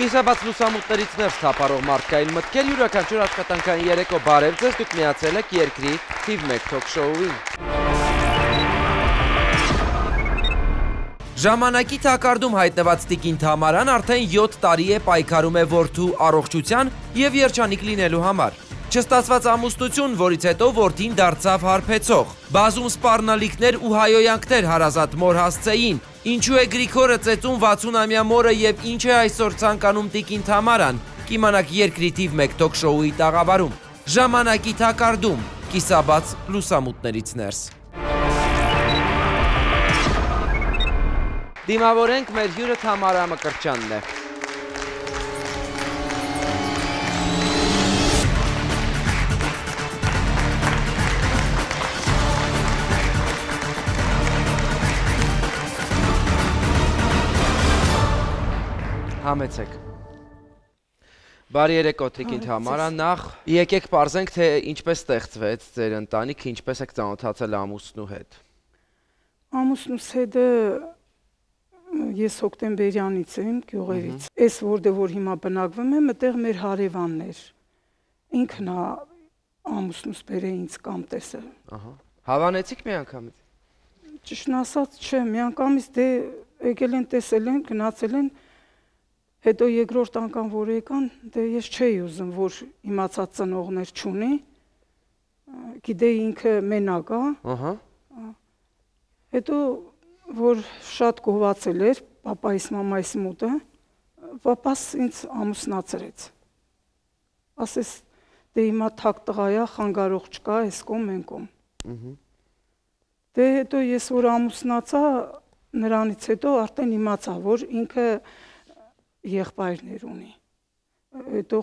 Կիսաբաց լուսամուտներից ներս թափառող մարդկային մտքեր յուրաքանչյուր աշխատանքային երեկո բարև ձեզ, դուք միացել եք երկրի թիվ 1 թոք շոուին։ Ժամանակի թակարդում հայտնված տիկին Թամարան արդեն 7 տարի է պայքարում է որդու առողջության և երջանիկ լինելու համար։ Չստացված ամուսնություն, որից հետո որդին դարձավ հարբեցող։ Բազում սպառնալիքներ ու հայոյանքներ հարազատ մոր հասցեին։ Ինչու է Գրիգորը ծեծում 60-ամյա մորը և ինչ է այսօր ցանկանում տիկին Թամարան, կիմանաք երկրի թիվ 1 թոք շոուի տաղավարում։ Ժամանակի թակարդում, կիսաբաց լուսամուտներից ներս։ Դիմավորենք մեր հյուրը Թամարա Մկրտչյանն է։ Համեցեք։ Բարի երեկո տիկին Թամարա, նախ եկեք պարզենք, թե ինչպես ստեղծվեց ձեր ընտանիքը, ինչպես եք ծանոթացել ամուսնու հետ։ Ամուսնուս հետը ես հոկտեմբերյանից եմ, գյուղերից։ Այս որ հիմա բնակվում եմ, այդտեղ մեր հարևանն էր։ Ինքն է ամուսնուս բերել ինձ կամ տեսը։ Հավանեցիք մի անգամից։ Ճիշտն ասած, չէ, մի անգամից դե եկել են, տեսել են, գնացել են։ Հետո երկրորդ անգամ որ եկան, դե ես չէի ուզում, որ իմացած ծնողներ չունի, գիտեի ինքը մենակ է, հետո որ շատ գովացել էր, պապայիս մամայիս մոտը, պապաս ինձ ամուսնացրեց, ասես դե հիմա թակ տղա է, խանգարող չկա, ես կոմ են կոմ, դե հետո ես որ ամուսնացա, նրանից հետո արդեն իմացա, որ ինքը եղբայրներ ունի, հետո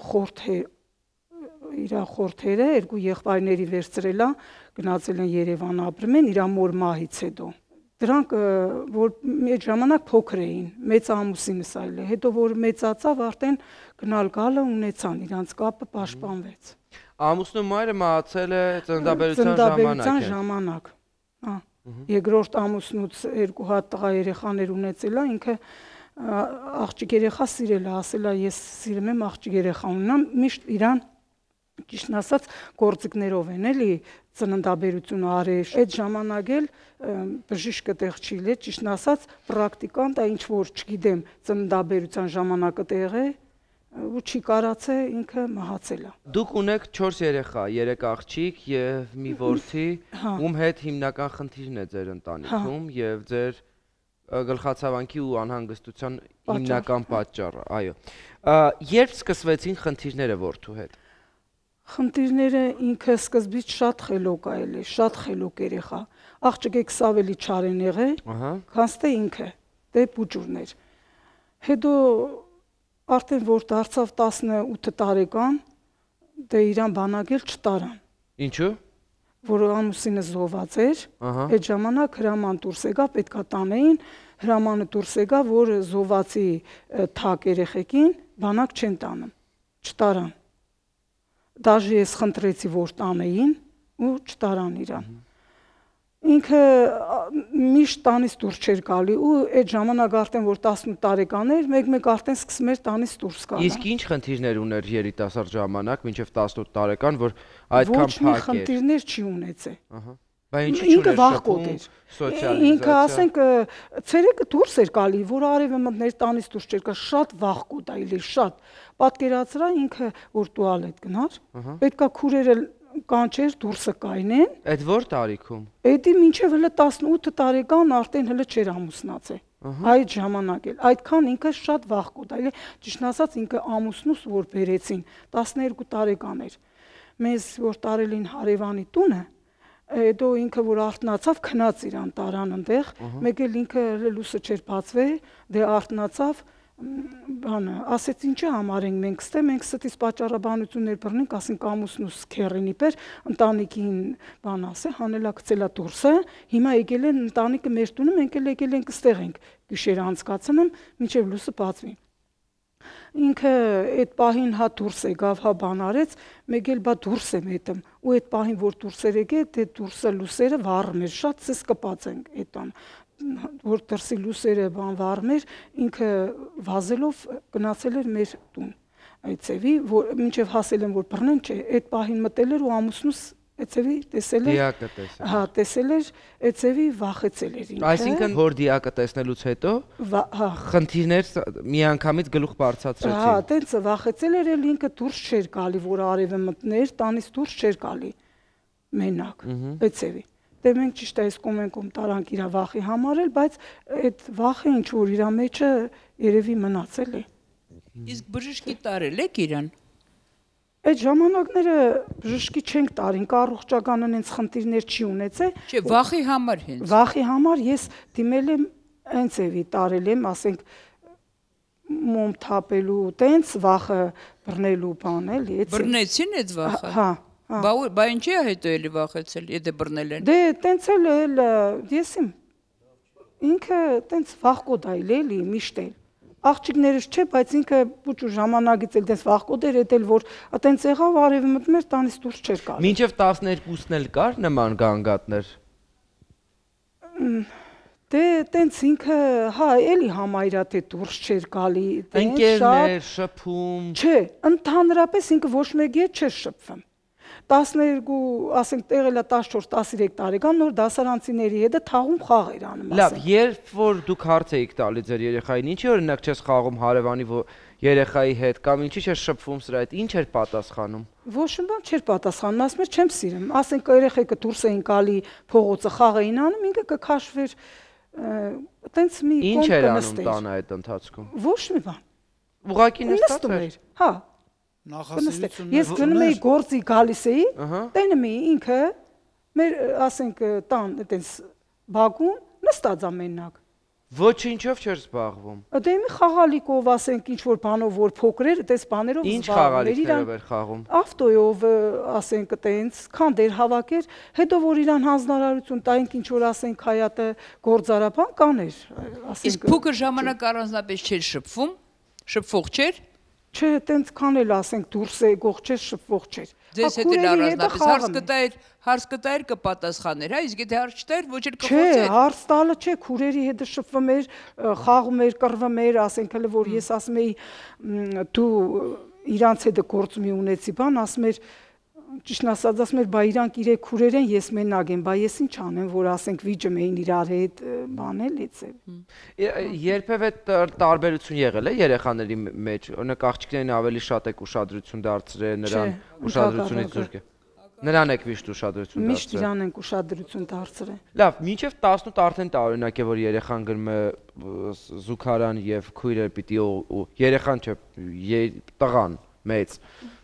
իր խորթերը երկու եղբայրների վերցրել է, գնացել են Երևան ապրում են իր մոր մահից հետո, դրանք որ այդ ժամանակ փոքր էին, մեծ ամուսինս այլ է, հետո որ մեծացավ արդեն գնալ գալը ունեցան, իրանց կապը պաշտպանվեց։ Ամուսնու մայրը մահացել է ծննդաբերության ժամանակ, երկրորդ ամուսնուց 2 հատ տղա երեխաներ ունեցել է, ինքը աղջիկ երեխա սիրել է, ասել է ես սիրում եմ աղջիկ երեխա ունենամ, միշտ իրան ճիշտն ասած գործիքներով են էլի ծննդաբերությունը արել, այդ ժամանակ էլ բժիշկը տեղ չի լե, ճիշտն ասած պրակտիկան դա ինչ որ չգիտեմ ծննդաբերության ժամանակը տեղ է ու չի կարացե ինքը մահացել է։ Դուք ունեք 4 երեխա, 3 աղջիկ և մի որդի, ում հետ հիմնական խնդիրն է ձեր ընտանիքում և ձեր գլխացավանքի ու անհանգստության հիմնական պատճառը, այո։ Երբ սկսվեցին խնդիրները որդու հետ։ Խնդիրները ինքը սկզբից շատ խելոք այլ է, շատ խելոք երեխա։ Աղջիկս ավելի չարեն եղել, քան թե ինքը, դե բուջուրներ։ Հետո արդեն որ դարձավ 18 տարեկան, դե իրան բանակել չտարան։ Ինչու՞։ Որ ամուսինը զոհված էր, այդ ժամանակ հրաման դուրս եկա, պետքա տանեին, հրամանը դուրս եկա, որ զոհվածի թակ երեխեքին բանակ չեն տանում, չտարան։ Դաժե ես խնդրեցի, որ տանեին ու չտարան իրան։ Ինքը միշտ տանից դուրս չէր գալի ու այդ ժամանակ արդեն որ 18 տարեկան էր, մեկ-մեկ արդեն սկսում էր տանից դուրս գալ։ Իսկ ինչ խնդիրներ ուներ երիտասարդ ժամանակ, մինչև 18 տարեկան, որ այդքան փակ էր։ Ոչ մի խնդիրներ չի ունեցել։ Բայց ինչի՞ չուներ շփում, սոցիալիզացիա։ Ինքը ասենք ցերեկը դուրս էր գալի, որ արևը մտներ տանից դուրս չէր գա, շատ վախկոտ այլ էր, շատ։ Պատկերացրա ինքը որ տուալետ գնար, պետքա քուրերը կանչեր դուրսը կայնեն։ Այդ որ տարիքում։ Էդի մինչև հələ 18 տարեկան արդեն հələ չէր ամուսնացել։ Այդ ժամանակ էլ այդքան ինքը շատ վախկոտ, այլ ճիշտ ասած ինքը ամուսնուս որ բերեցին 12 տարեկան էր։ Մեզ որ տարելին հարևանի տունը, հետո ինքը որ արթնացավ քնած իրան տարան այնտեղ, մեկ էլ ինքը լուսը չէր բացվել, դե արթնացավ բանը, ասեց ինչի համար ենք մենք ստե, մենք ստից պատճառաբանություններ բռնենք, ասենք ամուսնուս քերինի պեր, ընտանիքին բան ասե, հանելա գցելա դուրսը, հիմա եկել են ընտանիքը մեր տունը, մենք էլ եկել ենք ստեղ ենք, գիշերը անցկացնում, մինչև լուսը բացվի։ Ինքը այդ պահին հա դուրս եկավ, հա բան արեց, մեկ էլ բա դուրս եմ հետում, ու այդ պահին որ դուրս էր եկել, դե դուրսը լուսերը վառում էր, շատ ցես կպած ենք այդան։ որ դրսի լուսերը բան վառում էր, ինքը վազելով գնացել էր մեր տուն։ Այդ ծևի, որ մինչև հասել են որ բռնեն, չէ, այդ պահին մտել էր ու ամուսնուս Էցևի տեսել էր։ Դիակը տեսել։ Հա, տեսել էր, Էցևի վախեցել էր ինքը։ Այսինքն որ դիակը տեսնելուց հետո խնդիրներ միանգամից գլուխ բարձրացրեցին։ Հա, տենց վախեցել էր, էլ ինքը դուրս չէր գալի, որ արևը մտներ, տանից դուրս չէր գալի։ Մենակ, Էցևի։ Դե մենք ճիշտ է այս կոմենկում տարանք իր վախի համար էլ, բայց այդ վախը ինչ որ իր մեջը երևի մնացել է։ Իսկ բժշկի տարել եք իրան։ Այդ ժամանակները բժշկի չենք տարին, առողջականը հենց խնդիրներ չի ունեցել։ Չէ, վախի համար հենց։ Վախի համար ես դիմել եմ հենց էվի տարել եմ, ասենք մոմ թափելու, տենց վախը բռնելու բան էլի, էցի։ Բռնեցին այդ վախը։ Հա։ Բա ինչի է հետո էլի վախեցել, եթե բռնել են։ Դե տենց էլ եսիմ ինքը տենց վախկոտ այլ էլի միշտ էլ։ Աղջիկներս չէ, բայց ինքը բուճու ժամանակից էլ տենց վախկոտ էր, էդ էլ որ տենց եղավ արևը մտնում էր, տանից դուրս չէր գալու։ Մինչև 12-ն էլ կար նման գանգատներ։ Դե տենց ինքը, հա, էլի համայրա թե դուրս չէր գալի, տենց Ընկերներ, շփում։ Չէ, ընդհանրապես ինքը ոչ մեկի հետ չէր շփվում։ 12, ասենք տեղելա 14-13 տարեկան նոր դասարանցիների հետ թաղում խաղ էր անում, Լավ, երբ որ դուք հարց էիք տալի ձեր երեխային, ինչի օրինակ չես խաղում հարևանի երեխայի հետ կամ ինչի չես շփվում սրա հետ, ինչ էր պատասխանում։ Ոչ մի բան չէր պատասխանում, ասում էր չեմ սիրում, ասենք երեխեքը դուրս էին գալի փողոցը խաղ էին անում, ինքը կքաշվեր տենց մի Ինչ կողմ էր անում կնստեր։ տանը այդ ընթացքում։ Ոչ մի բան։ Ուղղակի նստած Նստում էր։ էր, հա։ Նախասիրություններ։ Ես գնում էի գործի գալիս էի, Ահա։ տենում էի ինքը մեր ասենք տան այտենց բակում նստած ամենակ։ Ոչինչով չէր զբաղվում։ Դե մի խաղալիկով ասենք ինչ որ բանով որ փոքր էր, այտենց բաներով Ինչ զբաղվում էր խաղալիքներով էր խաղում։ ավտոյով ասենք այտենց քանդեր հավաքեր, հետո որ իրան հանձնարարություն տայինք ինչ որ ասենք հայատը գործարապան կաներ, ասենք։ Իսկ փոքր ժամանակ առանձնապես չէր շփվում, շփվող չէր։ Չէ, տենց կանել ասենք դուրս է գող չէր, շփվող չէր։ Ձեզ հետ էլ առանձնապես հարց կտայր կպատասխաներ, հա, իսկ եթե հարց չտայր ոչ էլ Չէ, կխոսեր։ հարց տալը չէ, քուրերի հետ շփվում էր, խաղում էր, կռվում էր, ասենք հələ որ ես ասում էի դու իրանց հետ գործ մի ունեցի, բան ասում էր ճիշտ ասած ասում էր, բա իրանք իրեք քուրեր են, ես մենակ եմ, բա ես ինչ անեմ, որ ասենք վիճում էին իրար հետ, բան էլի ծեր։ Երբևէ տարբերություն եղել է երեխաների մեջ, օրինակ աղջիկներին ավելի շատ եք ուշադրություն դարձրել նրան, ուշադրությունից զուրկ է։ Նրան եք միշտ ուշադրություն Միշտ դարձրել։ իրան ենք ուշադրություն դարձրել։ Լավ, մինչև 18 արդեն տարօրինակ է, որ երեխան գնում է զուգարան եւ քույրեր պիտի երեխան չէ, տղան մեծ։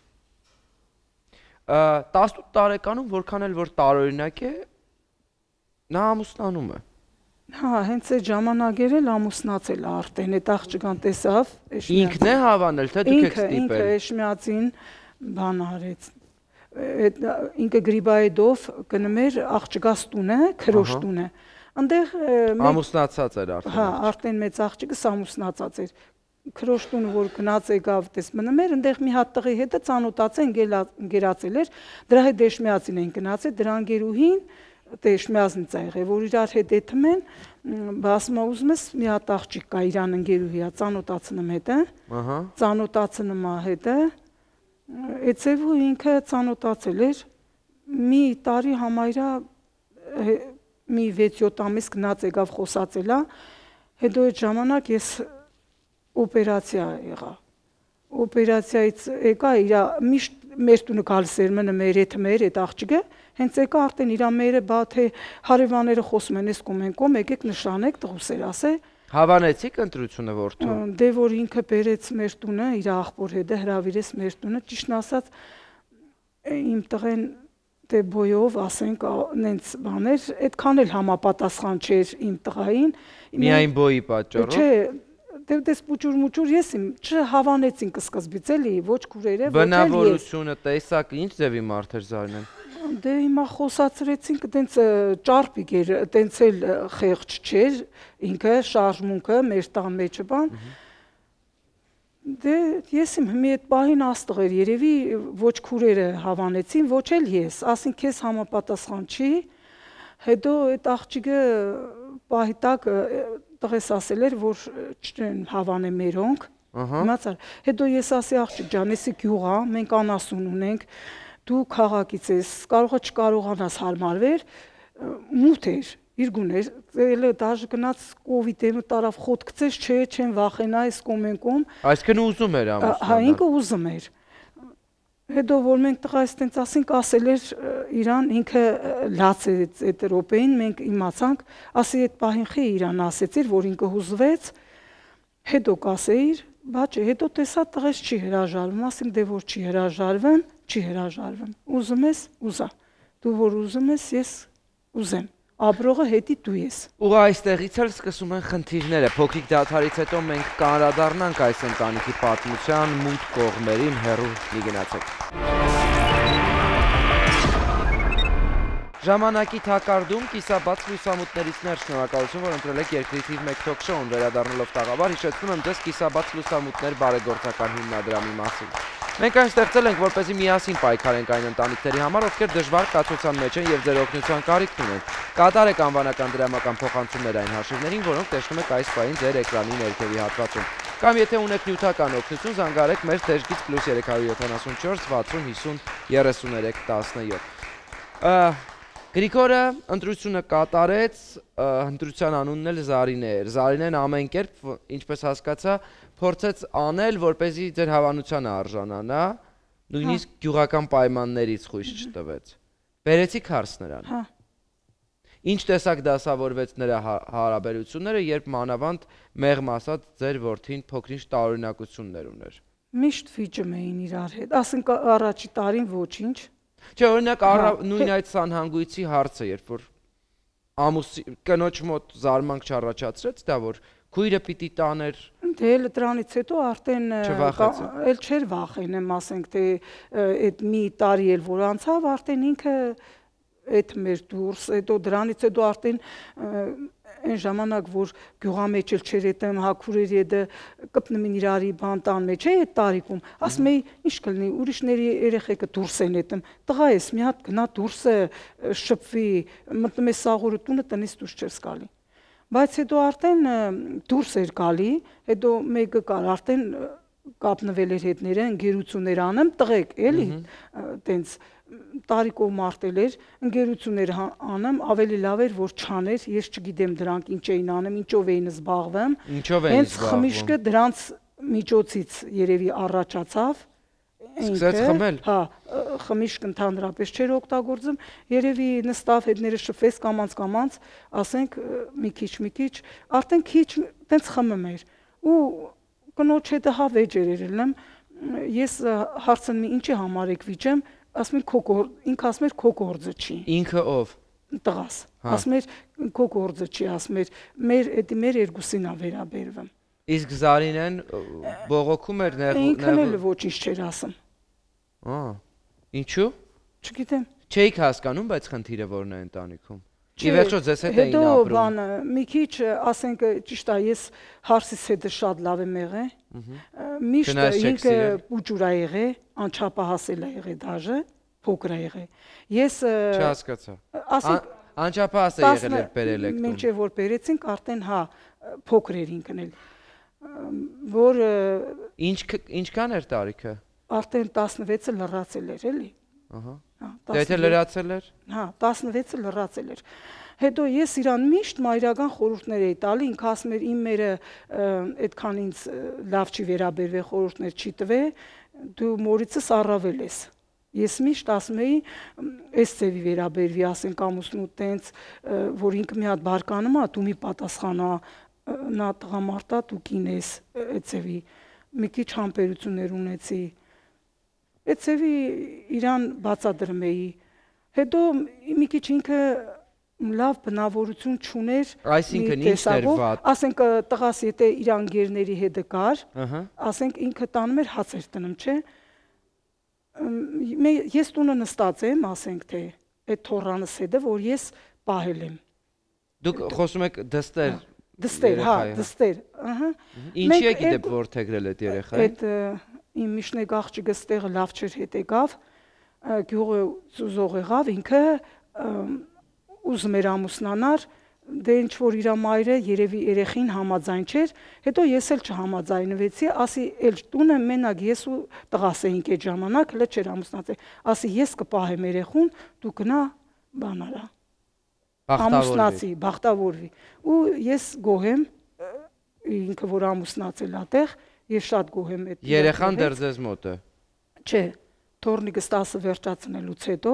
18 տարեկանում որքան էլ որ տարօրինակ է, նա ամուսնանում է։ Հա, հենց այդ ժամանակեր էլ ամուսնացել է արդեն, այդ աղջկան տեսավ, Ինքն է հավանել, թե դուք եք ստիպել։ Ինքը Էշմիածին բան արեց։ Ինքը գրիբայդով գնում էր աղջկաս տունը, քրոշ տունը։ Այնտեղ ամուսնացած էր արդեն։ Հա, արդեն մեծ աղջիկս ամուսնացած էր։ Քրոշ տունը որ գնաց եկավ, տես մնում էր, այնտեղ մի հատ տղի հետ ծանոթացել, ընկերացել էր։ Դրա հետ Էշմիածին էին գնացել, դրա ընկերուհին Էշմիածին ծայղ է, որ իրար հետ էթում են, ասում ուզում ես մի հատ աղջիկ կա իրան ընկերուհիա, ծանոթացնում հետը։ Ահա։ Ծանոթացնում է հետը։ Էցևու ինքը ծանոթացել էր մի տարի համայրա մի 6-7 ամիս գնաց եկավ խոսացել է, հետո այդ ժամանակ ես օպերացիա եղա։ Օպերացիայից եկա իր միշտ մեր տունը գալիս էր մնը մեր հետ մեր այդ աղջիկը, հենց եկա արդեն իր մերը բա թե հարևանները խոսում են, ես կոմենկոմ եկեք նշանեք տղուսեր ասե։ Հավանեցիք ընտրությունը որդու։ Դե որ ինքը բերեց մեր տունը, իր աղբոր հետը հրավիրեց մեր տունը, ճիշտ ասած իմ տղեն դե բոյով ասենք նենց բաներ, այդքան էլ համապատասխան չէր իմ տղային։ Միայն բոյի պատճառով։ Չէ, դե դες պուճուր ես իմ չհավանեցինք սկզբից էլի, ոչ քուրերը, ոչ էլ ես։ Բնավորությունը, տեսակ, ինչ ձևի մարդ էր Զարնեն։ Դե հիմա խոսացրեցինք, տենց ճարպիկ էր, տենց էլ խեղճ չէր, ինքը շարժմունքը մեր տան մեջը բան։ Դե ես իմ մի այդ պահին աստղ էր, երևի ոչ քուրերը հավանեցին, ոչ էլ ես, ասին քեզ համապատասխան չի, հետո այդ աղջիկը պահի տակ տղես ասել էր, որ չեն հավանե մերոնք, իմացար, հետո ես ասի աղջիկ ջան, էսի գյուղ ա, մենք անասուն ունենք, դու քաղաքից ես, կարողա չկարողանաս հարմարվեր, մութ էր, իր գուներ, դաժ գնաց կովիդը տարավ խոտ գցես, չէ, չեն վախենա այս կոմենկոմ։ Այսինքն ուզում էր ամուսնանալ։ Հա, ինքը ուզում էր։ Հետո որ մենք տղայից տենց ասենք, ասել էր իրան, ինքը լաց է այդ րոպեին, մենք իմացանք, ասի այդ պահին խի իրան ասեցիր, որ ինքը հուզվեց, հետո կասեիր, բաճե, հետո տեսա տղես չի հրաժարվում, ասենք դե որ չի հրաժարվեմ, չի հրաժարվեմ, ուզում ես, ուզա, դու որ ուզում ես, ես ուզեմ, ապրողը հետի դու ես։ Ու այստեղից էլ սկսում են խնդիրները, փոքրիկ դադարից հետո մենք կանդրադառնանք այս ընտանիքի պատմության մութ կողմերին, հեռու մի գնացեք։ Ժամանակի թակարդում կիսաբաց լուսամուտներից ներ շնորհակալություն, որ ընտրել եք երկրի թիվ 1 թոք շոուն, վերադառնալով տաղավար, հիշեցնում եմ ձեզ կիսաբաց լուսամուտներ բարեգործական հիմնադրամի մասին։ Մենք այն ստեղծել ենք, որպեսզի միասին պայքարենք այն ընտանիքների համար, ովքեր դժվար կացության մեջ են եւ ձեր օգնության կարիք ունեն։ Կատարեք անվանական դրամական փոխանցումներ այն հաշիվներին, որոնք տեսնում եք այս պահին ձեր էկրանի ներքևի հատվածում։ Կամ եթե ունեք նյութական օգնություն, զանգարեք մեր թեժգից +374 60 50 33 17։ Գրիգորը ընտրությունը կատարեց, ընտրության անունն էլ Զարինե էր։ Զարինեն ամեն կերպ, ինչպես հասկացա, փորձեց անել, որպեսզի ձեր հավանությանը արժանանա, նույնիսկ գյուղական պայմաններից խույս չտվեց։ Բերեցիք հարց նրան։ Հա։ Ինչ տեսակ դասավորվեց նրա հարաբերությունները, երբ մանավանդ մեղմ ասած ձեր որդին փոքրինչ տարօրինակություններ ուներ։ Միշտ վիճում էին իրար հետ, ասենք առաջի տարին ոչինչ։ Չէ, օրինակ նույն այդ սանհանգույցի հարցը, երբ որ կնոջ մոտ զարմանք չառաջացրեց, դա որ քույրը պիտի տաներ։ Դե էլ դրանից հետո արդեն էլ չէր վախենեմ, ասենք թե այդ մի տարի էլ որ անցավ, արդեն ինքը այդ մեր դուրս, հետո դրանից հետո արդեն այն ժամանակ որ գյուղամեջ էլ չէր այդեմ հակուրերի հետ կպնում են իրարի բան տան մեջ է այդ տարիքում, ասում էի ինչ կլինի, ուրիշների երեխեքը դուրս են այդեմ, տղա ես մի հատ գնա դուրսը շփվի, մտնում է սաղորը տունը տնից դուրս չես գալի։ Բայց հետո արդեն դուրս էր գալի, հետո մեկը կար արդեն կապնվել էր հետները, ընկերություններ անեմ, տղեկ էլի, տենց տարիքով մարտել էր, ընկերություններ անեմ, ավելի լավ էր, որ չաներ, ես չգիտեմ դրանք ինչ էին անեմ, ինչով էին զբաղվեմ, հենց խմիշկը դրանց միջոցից երևի առաջացավ, սկսեց խմել, հա, խմիշկ ընդհանրապես չէր օգտագործում, երևի նստավ հետները շփվեց կամած, ասենք մի քիչ, արդեն քիչ տենց խմում էր, ու կնոջ հետը հա վեճեր էր ելնեմ, ես հարցնում եմ ինչի համար եք վիճեմ, ասում ինքը ասում էր քո գործը չի։ Ինքը ով։ Տղաս։ Ասում էր քո գործը չի, ասում էր մեր երկուսին ա վերաբերվում։ Իսկ Զարինեն բողոքում էր ինքն էլ ոչինչ չէր ասում։ Ինչու։ Չգիտեմ։ Չէիք հասկանում, բայց խնդիրը որն է ընտանիքում։ Ի վերջո ձեզ հետ էին ապրում։ Հետո բանը մի քիչ ասենք ճիշտ է, ես հարսից հետը շատ լավ եմ եղել։ Միշտ ինքը ուջուր ա եղել, անչափահասել ա եղել դաժե, փոքր ա եղել։ Ես չհասկացա։ Ասենք անչափահաս է եղել էր բերել եք տուն։ Մինչև որ բերեցինք, արդեն հա փոքր էր ինքն էլ։ Որ ինչքան էր տարիքը։ Արդեն 16-ը լրացել էր, էլի։ Ահա։ Դե եթե լրացել էր։ Հա, 16-ը լրացել էր։ Հետո ես իրան միշտ մայրական խորհուրդներ էի տալի, ինքը ասում էր իմ մերը այդքան ինձ լավ չի վերաբերվել, խորհուրդներ չի տվել, դու մորիցս առավել ես։ Ես միշտ ասում էի, այս ծևի վերաբերվի, ասենք ամուսնու տենց, որ ինքը մի հատ բարկանում ա, դու մի պատասխանա, նա տղամարդ ա, դու կին ես, այդ ծևի մի քիչ համբերություններ ունեցի։ Այդ ծևի իրան բացադրում էի։ Հետո մի քիչ ինքը լավ բնավորություն չուներ, այսինքն ինչ էր վատ։ Ասենք տղաս եթե իր անգերների հետ կար, ասենք ինքը տանում էր հաց էր տնում, չէ։ Ես տունը նստած եմ, ասենք թե այդ թոռանս հետը, որ ես պահել եմ։ Դուք խոսում եք դստեր։ Դստեր, հա, դստեր, ահա։ Ինչի եք դեպ որթեգրել այդ երեխային։ Այդ իմ միշնեկ աղջիկը ստեղը լավ չէր հետ եկավ, գյուղը զուզող եղավ, ինքը ուզում էր ամուսնանար, դե ինչ որ իր մայրը երևի երեխին համաձայն չէր, հետո ես էլ չհամաձայնվեցի, ասի էլ տունը մենակ ես ու տղաս էինք այդ ժամանակ, հələ չէր ամուսնացել, ասի ես կպահեմ երեխուն, դու գնա բան արա, ամուսնացի, բախտավորվի, ու ես գոհ եմ, ինքը որ ամուսնացել ա տեղ, ես շատ գոհ եմ այդ երեխան դեռ ձեզ մոտ է։ Չէ, թորնիկս 10 վերջացնելուց հետո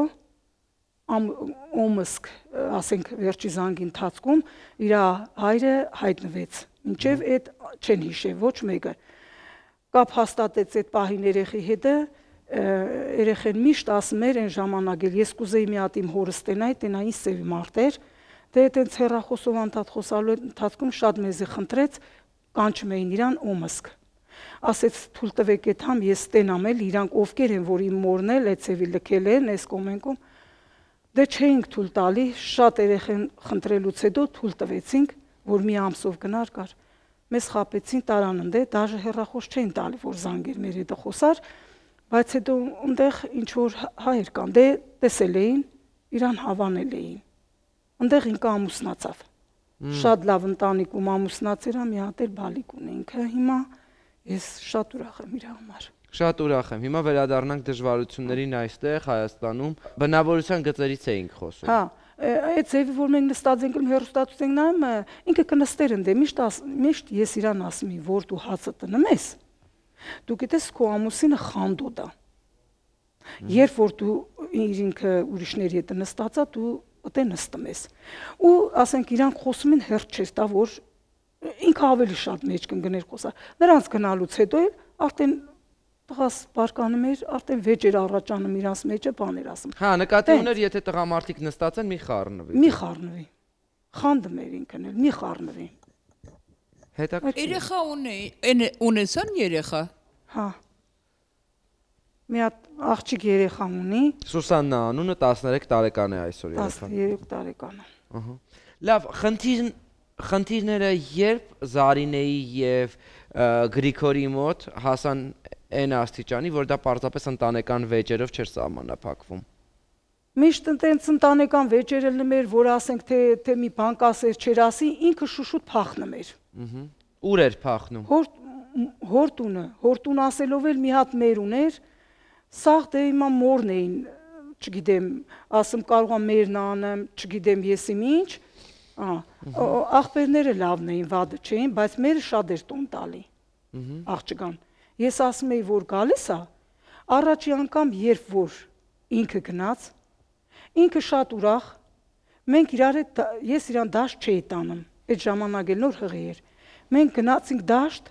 օմսկ, ասենք վերջի զանգի ընթացքում իր հայրը հայտնվեց, մինչև այդ չեն հիշև ոչ մեկը, կապ հաստատեց այդ պահին երեխի հետը, երեխեն միշտ ասում էր այն ժամանակ էլ ես կուզեի մի հատ իմ հորս տենայի, տենային սևի մարդ էր, դե այդենց հեռախոսով անդադ խոսալու ընթացքում շատ մեզի խնդրեց, կանչում էին իրան օմսկ, ասեց թույլ տվեք այդ համ ես տենամ էլ, իրանք ովքեր են, որ իմ մորն էլ այդ սևի լքել են, այս կոմենքում Դե չէինք թույլ տալի, շատ երեխեն խնդրելուց հետո թույլ տվեցինք, որ մի ամսով գնար կար։ Մեզ խաբեցին տարան ընդե, դաժե հեռախոս չէին տալի, որ զանգեր մեր հետը խոսար, բայց հետո ընդեղ ինչ որ հայեր կան, դե տեսել էին, իրան հավանել էին։ Ընդեղ ինքը ամուսնացավ։ Շատ լավ ընտանիքում ամուսնացել ա, մի հատ էլ բալիկ ունի ինքը, հիմա ես շատ ուրախ եմ իր համար։ Շատ ուրախ եմ։ Հիմա վերադառնանք դժվարություններին այստեղ Հայաստանում։ Բնավորության գծերից էինք խոսում։ Հա, այդ ձևի որ մենք նստած ենք հեռուստացույց ենք նայում, ինքը կնստեր ընդե միշտ ես իրան ասում եմ, որ դու հացը տնում ես։ Դու գիտես քո ամուսինը խանդոտ է։ Երբ որ դու ինքը ուրիշների հետ նստած է, դու ըտե նստում ես։ Ու ասենք իրանք խոսում են հերթ չէր տա, որ ինքը ավելի շատ մեջ կընկներ խոսալ։ Նրանց գնալուց հետո էլ արդեն տղաս բարկանում էր, արդեն վեճ էր առաջանում իրանց մեջը բաներ ասում։ Հա, նկատի ուներ, եթե տղամարդիկ նստած են, մի խառնվի։ Մի խառնվի։ Խանդում էր ինքն էլ, մի խառնվի։ Հետաքրքիր։ Երեխա ունեցան երեխա։ Հա։ Մի հատ աղջիկ երեխա ունի։ Սուսաննա անունը 13 տարեկան է այսօր երեխան։ 13 տարեկան է։ Ահա։ Լավ, խնդիրները երբ Զարինեի եւ Գրիգորի մոտ հասան այն աստիճանի, որ դա պարզապես ընտանեկան վեճերով չէր սահմանափակվում։ Միշտ այնտենց ընտանեկան վեճերը լմեր, որ ասենք թե մի բան կասեր, չեր ասի, ինքը շուշուտ փախնում էր։ Ուր էր փախնում։ Հորտուն ասելով էլ մի հատ մեր ուներ, սաղ դե հիմա մորն էին, չգիտեմ, ասում կարող եմ մերն անեմ, չգիտեմ ես իմ ինչ, աղբերները լավն էին, վադը չէին, բայց մերը շատ էր տոն տալի, աղջկան։ Ես ասում էի, որ գալիս է, առաջի անգամ երբ որ ինքը գնաց, ինքը շատ ուրախ, մենք իրար հետ, ես իրան դաշտ չէի տանում, այդ ժամանակ էլ նոր հղի էր, մենք գնացինք դաշտ,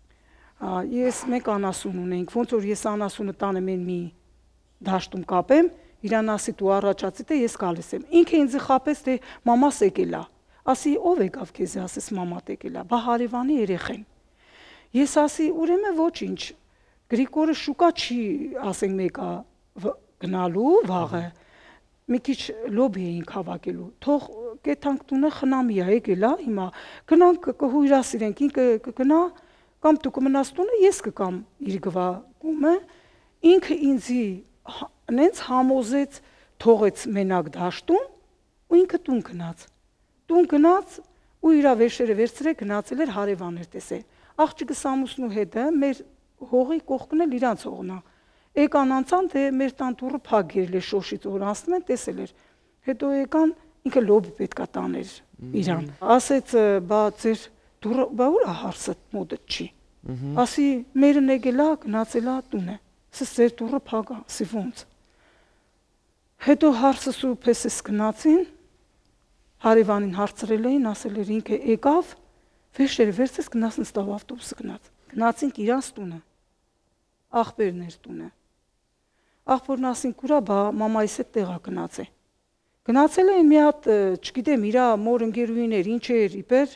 մենք անասուն ունենք, ոնց որ ես անասունը տանեմ են մի դաշտում կապեմ, իրան ասի դու առաջացի թե ես գալիս եմ, ինքը ինձ խապեց թե մամաս եկել է, ասի ով եկավ քեզի, ասես մամատ եկել է, բա հարևանի երեխեն։ Ես ասի ուրեմն ոչինչ, Գրիգորը շուկա չի, ասենք մեկա գնալու վաղը, մի քիչ լոբի էինք հավաքելու, թող կեթանք տունը խնամի է եկել է, հիմա գնանք կհույրասիրենք, ինքը կգնա, կամ դու կմնաս տունը, ես կգամ իր գվակումը, ինքը ինձի նենց համոզեց, թողեց մենակ դաշտում, ու ինքը տուն գնաց, ու իրա վերջերը վերցրե գնացել էր հարևան էր տեսել։ Աղջիկս ամուսնու հետը մեր հողի կողքն էլ իրանց հողն է։ Եկան անցան, թե մեր տան դուռը փակել է շոշից որ անցնում են, տեսել էր։ Հետո եկան, ինքը լոբի պետքա տաներ իրան։ Ասեց, բա ձեր դուռը, բա ուր է հարսը մոտդ չի։ Ասի, մերն եկել է, գնացել է տունը։ Ասես ձեր դուռը փակ է, ասի ոնց։ Հետո հարսս ու պես գնացին, հարևանին հարցրել էին, ասել էր ինքը եկավ, վերջերը վերցես գնաց նստավ ավտոբուսը գնաց։ Գնացինք իրանց տունը, աղբերն էր տունը։ Աղբորն ասինք ուրա, բա մամայիս հետ տեղա գնացե։ Գնացել էին մի հատ, չգիտեմ, իրա մոր ընկերուհիներ, ինչ էր, իբեր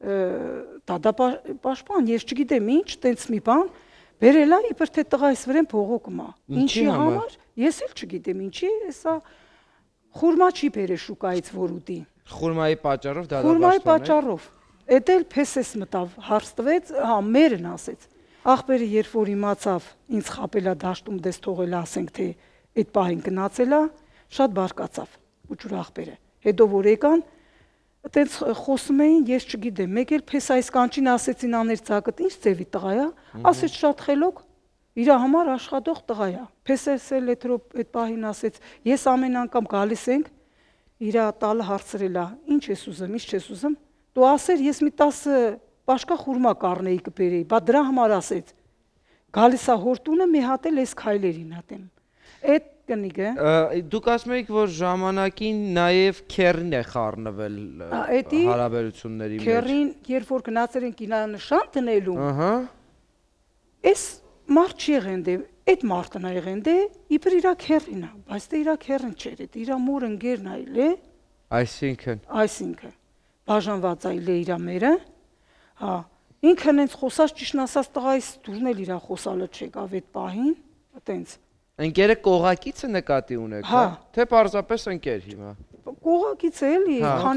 դադապաշտպան, ես չգիտեմ ինչ, տենց մի բան, բերել է, իբր թե տղայիս վրեն փողոկում է։ Ինչի համար, ես էլ չգիտեմ ինչի, հեսա խուրմա չի բերել շուկայից որ ուտի։ Խուրմայի պատճառով դադապաշտպան է։ Խուրմայի պատճառով։ Էդ էլ փեսես մտավ, հարց տվեց, հա, մերն ասեց։ Աղբերը երբ որ իմացավ, ինձ խապելա դաշտում դες թողել ասենք թե այդ պահին գնացել է, շատ բարկացավ, ուջուր աղբերը։ Հետո որ եկան, Այդպես խոսում էին, ես չգիտեմ, մեկ էլ պես այս կանչին ասեցին աներ ցակդ, ինչ ձևի տղա է, ասեց շատ խելոք, իր համար աշխատող տղա է։ Պես էլ այդ պահին ասեց, ես ամեն անգամ գալիս ենք, իր տալը հարցրել է, ինչ ես ուզում, ինչ չես ուզում, դու ասեր, ես մի 10 պաշկա խուրմա կառնեի կբերեի, բա դրա համար ասեց, գալիս է հոր տունը մի հատ էլ ես քայլերին հատեմ։ Այդ կնիկը դուք ասում եք, որ ժամանակին նաև քերին է խառնվել հարաբերությունների մեջ։ Քերին, երբ որ գնացել են կինանշան դնելու, այս մարդ չի եղել դե, այդ մարդն է եղել դե, իբր իր քերին է, բայց դե իր քերին չէր, իր մոր ընկերն այլ է։ Այսինքն բաժանված այլ է իր մերը, հա, ինքն հենց խոսած ճիշտ ասած տղայից դուրն էլ իր խոսալը չեկավ այդ պահին, այտենց։ Ընկերը կողակիցը նկատի ունեք, հա, թե պարզապես ընկեր հիմա։ Կողակից է էլի,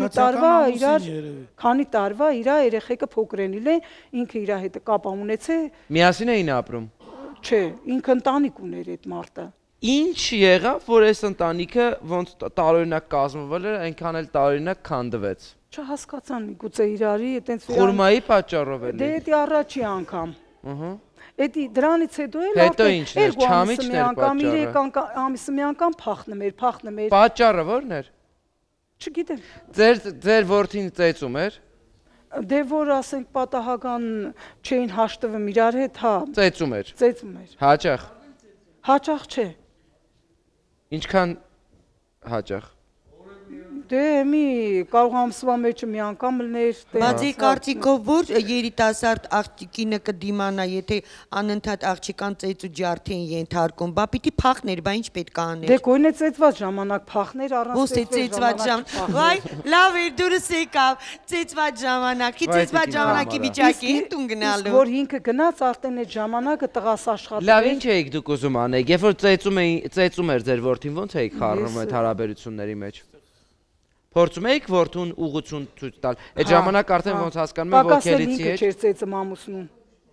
քանի տարվա իր երեխեքը փոքր են իլե, ինքը իր հետ կապ ունեցե։ Միասին էին ապրում։ Չէ, ինքը ընտանիք ուներ այդ մարդը։ Ինչ եղավ, որ այս ընտանիքը ոնց տարօրինակ կազմվել էր, այնքան էլ տարօրինակ քանդվեց։ Չհասկացան միգուցե իրարի, այտենց Խուրմայի պատճառով էլի։ Դե դա առաջի անգամ։ Էդի դրանից հետո էլ հետո ինչն էր, չամիչն էր պատճառը։ 3 ամիսը մի անգամ փախնում էր։ Պատճառը ո՞րն էր։ Չգիտեմ։ Ձեր որդին ծեծում էր։ Դե որ ասենք պատահական չէին հաշտվում իրար հետ, հա։ Ծեծում էր։ Հաճախ։ Հաճախ չէ։ Ինչքան հաճախ։ Դե մի կարող ամսվա մեջը մի անգամ լներ։ Բայց կարծիքով որ երիտասարդ աղջիկինը կդիմանա, եթե անընդհատ աղջիկան ծեծ ու ջարդի են ենթարկում, բա պիտի փախներ, բա ինչ պետք է աներ։ Դե գույնը ծեծված ժամանակ փախներ առանց ծեծված ժամանակ։ Վայ, լավ էր դուրս եկավ, ծեծված ժամանակի, ծեծված ժամանակի վիճակի հետ տուն գնալու։ Որ ինքը գնաց արդեն այդ ժամանակը տղաս աշխատել։ Լավ, ինչ էիք դուք ուզում անեք, երբ որ ծեծում էր ձեր որդին, ո՞նց էիք խառնում այդ հարաբերությունների մեջ։ Փորձում էիք որդուն ուղղություն ցույց տալ։ Այդ ժամանակ արդեն ոնց հասկանում եք ոգելիցի հետ։ Չէր ծեծում ամուսնուն։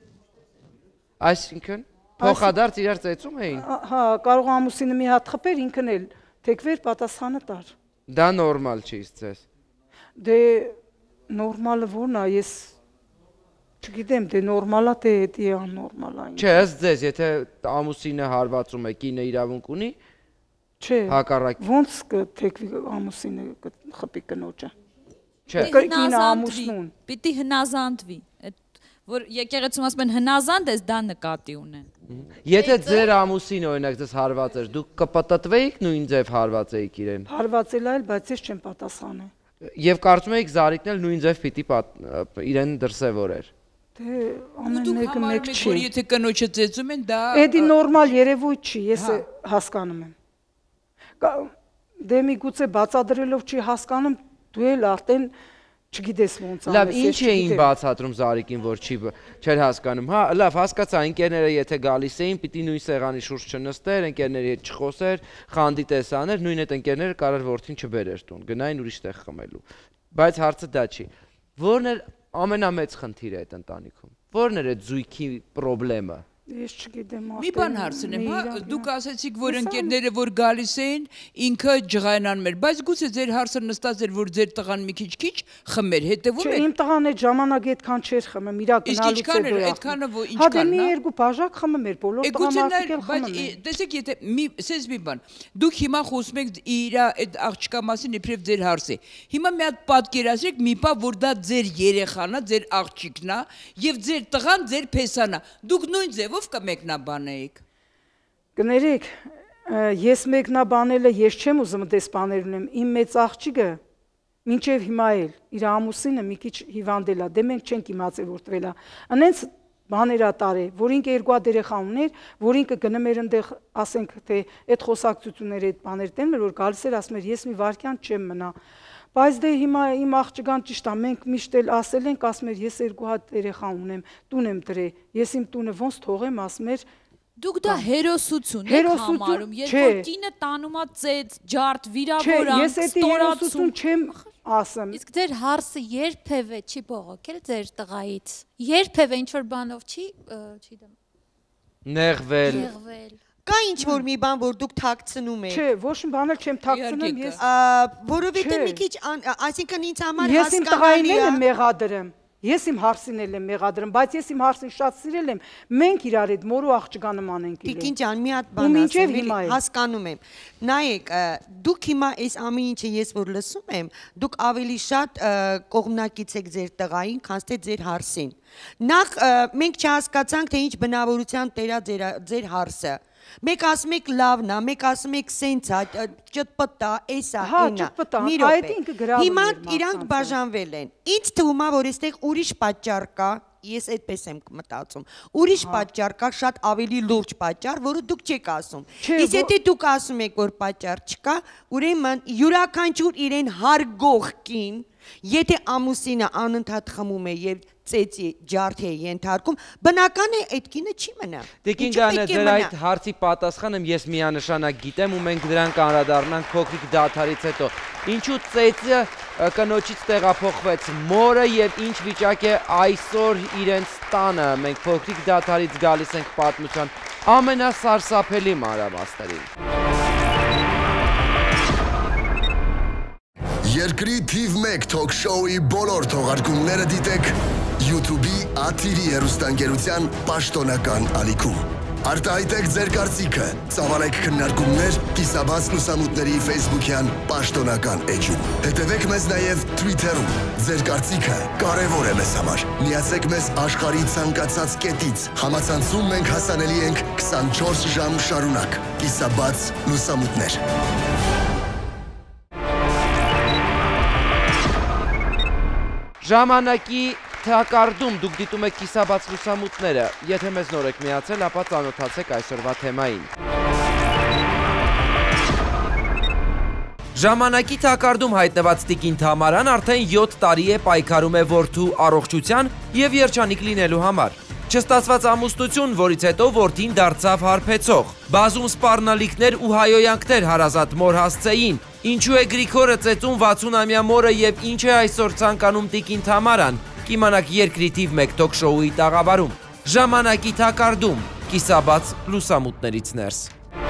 Այսինքն փոխադարձ իրար ծեծում էին։ Հա, կարող ամուսինը մի հատ խփեր, ինքն էլ թեքվեր պատասխանը տար։ Դա նորմալ չի ձեզ։ Դե նորմալը ո՞րն է, ես չգիտեմ, դե նորմալա թե էդի աննորմալ է։ Չէ, ըստ ձեզ, եթե ամուսինը հարվածում է, կինը իրավունք ունի, չէ, հակառակ։ Ոնց կթեքվի ամուսինը խփի կնոջը։ Չէ, կինը ամուսնուն։ Պիտի հնազանդվի։ Որ եկեղեցում ասում են հնազանդ ես, դա նկատի ունեն։ Եթե ձեր ամուսին օրինակ ձեզ հարված էր, դուք կպտտվեիք նույն ձև հարվածեիք իրեն։ Հարվածել այլ, բայց ես չեմ պատասխանել։ Եվ կարծում էիք Զարիկն էլ նույն ձև պիտի իրեն դրսևորեր։ Դե ամեն մեկը մեկ չի։ Եթե կնոջը ծեծում են, դա Էդի նորմալ երևույթ չի, ես հասկանում եմ։ Դե միգուցե բացադրելով չի հասկանում, դու էլ արդեն չգիտես ոնց անես։ Լավ, ինչ էին բացատրում Զարիկին, որ չէր հասկանում։ Հա, լավ, հասկացա, ընկերները եթե գալիս էին, պիտի նույն սեղանի շուրջ չնստեր, ընկերների հետ չխոսեր, խանդի տեսաներ, նույն այդ ընկերները կարար որդին չբերեր տուն, գնային ուրիշ տեղ խմելու։ Բայց հարցը դա չի։ Ո՞րն էր ամենամեծ խնդիրը այդ ընտանիքում։ Ո՞րն էր այդ զույգի խնդրեմը։ Ես չգիտեմ, մի բան հարցնեմ, հա, դուք ասացիք, որ ընկերները որ գալիս էին, ինքը ջղայնանում էր, բայց գուցե ձեր հարցը նստած էր, որ ձեր տղան մի քիչ խմեր, հետևում եք։ Չէ, իմ տղան այդ ժամանակ այդքան չէր խմում, իր գնալուց հետո։ Այդքանը որ ինչքան։ Հա, դե մի երկու բաժակ խմում էր, բոլոր տղամարդիկ էլ խմում են։ Տեսեք, եթե սենց մի բան, դուք հիմա խոսում եք իր այդ աղջկա մասին, իբրև ձեր հարցի։ Հիմա մի հատ պատկերացրեք մի բան, որ դա ձեր երեխան է, ձեր աղջիկն է, եւ ձեր տղան ձեր փեսան է։ Դուք նույն ձևով կմեկնաբանեիք։ Կներեք, ես մեկնաբանելը ես չեմ ուզում դեսպաներ ունեմ, իմ մեծ աղջիկը մինչև հիմա էլ իր ամուսինը մի քիչ հիվանդել է, դե մենք չենք իմացել որ տվել է։ Անենց բաներ ատարե, որ ինքը երկու հատ երեխա ուներ, որ ինքը գնում էր այնտեղ, ասենք թե այդ խոսակցությունները, այդ բաներ տենում էր, որ գալիս էր ասում էր ես մի վարքյան չեմ մնա։ Բայց դե հիմա իմ աղջկան ճիշտ է, մենք միշտ էլ ասել ենք, ասում էր ես երկու հատ երեխա ունեմ, տուն եմ դրել, ես իմ տունը ոնց թողեմ, ասում էր Դուք դա հերոսություն եք համարում, երբ որ կինը տանում է ծեծ, ջարդ, վիրավորանք, ես էդի հերոսություն չեմ ասում։ Իսկ ձեր հարսը երբևէ չի բողոքել ձեր տղայից։ Երբևէ ինչ որ բանով չի դեմ։ Նեղվել։ Չկա ինչ որ մի բան, որ դուք թաքցնում եք։ Չէ, ոչ մի բան էլ չեմ թաքցնում, ես որովհետեւ մի քիչ, այսինքն ինձ համար ես իմ տղային հասկանալի է։ եմ մեղադրեմ։ Ես իմ հարսին եմ մեղադրում, բայց ես իմ հարսին շատ սիրել եմ։ Մենք իրար հետ մոր ու աղջկա նման ենք իրեն։ Տիկին ջան, մի հատ բան ասեմ, հասկանում եմ։ Նայեք, դուք հիմա այս ամեն ինչը ես որ լսում եմ, դուք ավելի շատ կողմնակից եք ձեր տղային, քան թե ձեր հարսին։ Նախ մենք չհասկացանք, թե ինչ բնավորության տերա ձեր հարսը։ Մեկ ասում եք լավն է, մեկ ասում եք սենց է, ճտպտա, էսա, էնա։ Մի րոպե։ Հիմա իրանք բաժանվել են։ Ինձ թվում է, որ այստեղ ուրիշ պատճառ կա, ես այդպես եմ մտածում։ Ուրիշ պատճառ կա, շատ ավելի լուրջ պատճառ, որը դուք չեք ասում։ Իսկ եթե դուք ասում եք, որ պատճառ չկա, ուրեմն յուրաքանչյուր իրեն հարգող կին, եթե ամուսինը անընդհատ խմում է եւ ծեծի ջարդ է ենթարկում, բնական է այդ կինը չի մնա։ Տիկին Գայանե, ձեր այդ հարցի պատասխանը ես միանշանակ գիտեմ ու մենք դրան կանդրադառնանք փոքրիկ դադարից հետո։ Ինչու ծեծը կնոջից տեղափոխվեց մորը եւ ինչ վիճակ է այսօր իրենց տանը։ Մենք փոքրիկ դադարից գալիս ենք պատմության ամենասարսափելի մանրամասներին։ Երկրի թիվ 1 թոք շոուի բոլոր թողարկումները դիտեք YouTube-ի ATV հեռուստաընկերության պաշտոնական ալիքում։ Արտահայտեք ձեր կարծիքը, ծավալեք քննարկումներ կիսաբաց լուսամուտների Facebook-յան պաշտոնական էջում։ Հետևեք մեզ նաև Twitter-ում։ Ձեր կարծիքը կարևոր է մեզ համար։ Միացեք մեզ աշխարհի ցանկացած կետից։ Համացանցում մենք հասանելի ենք 24 ժամ շարունակ։ Կիսաբաց լուսամուտներ։ Ժամանակի թակարդում դուք դիտում եք կիսաբաց լուսամուտները, եթե մեզ նոր եք միացել, ապա ծանոթացեք այսօրվա թեմային։ Ժամանակի թակարդում հայտնված տիկին Թամարան արդեն 7 տարի է պայքարում է որդու առողջության և երջանիկ լինելու համար։ Չստացված ամուսնություն, որից հետո որդին դարձավ հարբեցող։ Բազում սպառնալիքներ ու հայոյանքներ հարազատ մոր հասցեին։ Ինչու է Գրիգորը ծեծում 60-ամյա մորը և ինչ է այսօր ցանկանում տիկին Թամարան, կիմանաք երկրի թիվ 1 թոք շոուի տաղավարում։ Ժամանակի թակարդում, կիսաբաց լուսամուտներից ներս։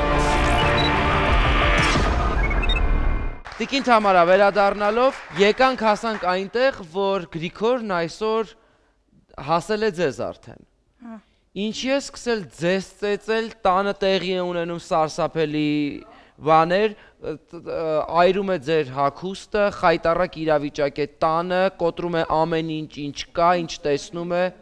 Տիկին Թամարա, վերադառնալով, եկանք հասանք այնտեղ, որ Գրիգորն այսօր հասել է ձեզ արդեն։ Ինչի է սկսել ձեզ ծեծել, տանը տեղի է ունենում սարսափելի բաներ, այրում է ձեր հագուստը, խայտառակ իրավիճակ է տանը, կոտրում է ամեն ինչ կա, ինչ տեսնում է։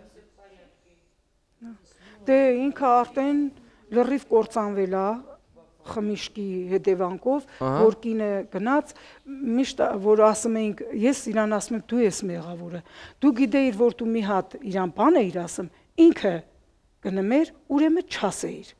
Դե ինքը արդեն լրիվ կործանվել է խմիչքի հետևանքով, որ կինը գնաց, միշտ որ ասում էինք, ես իրան ասում եմ, դու ես մեղավորը։ Դու գիտեիր, որ դու մի հատ իրան բան էիր ասում, ինքը գնմեր, ուրեմն չասեիր։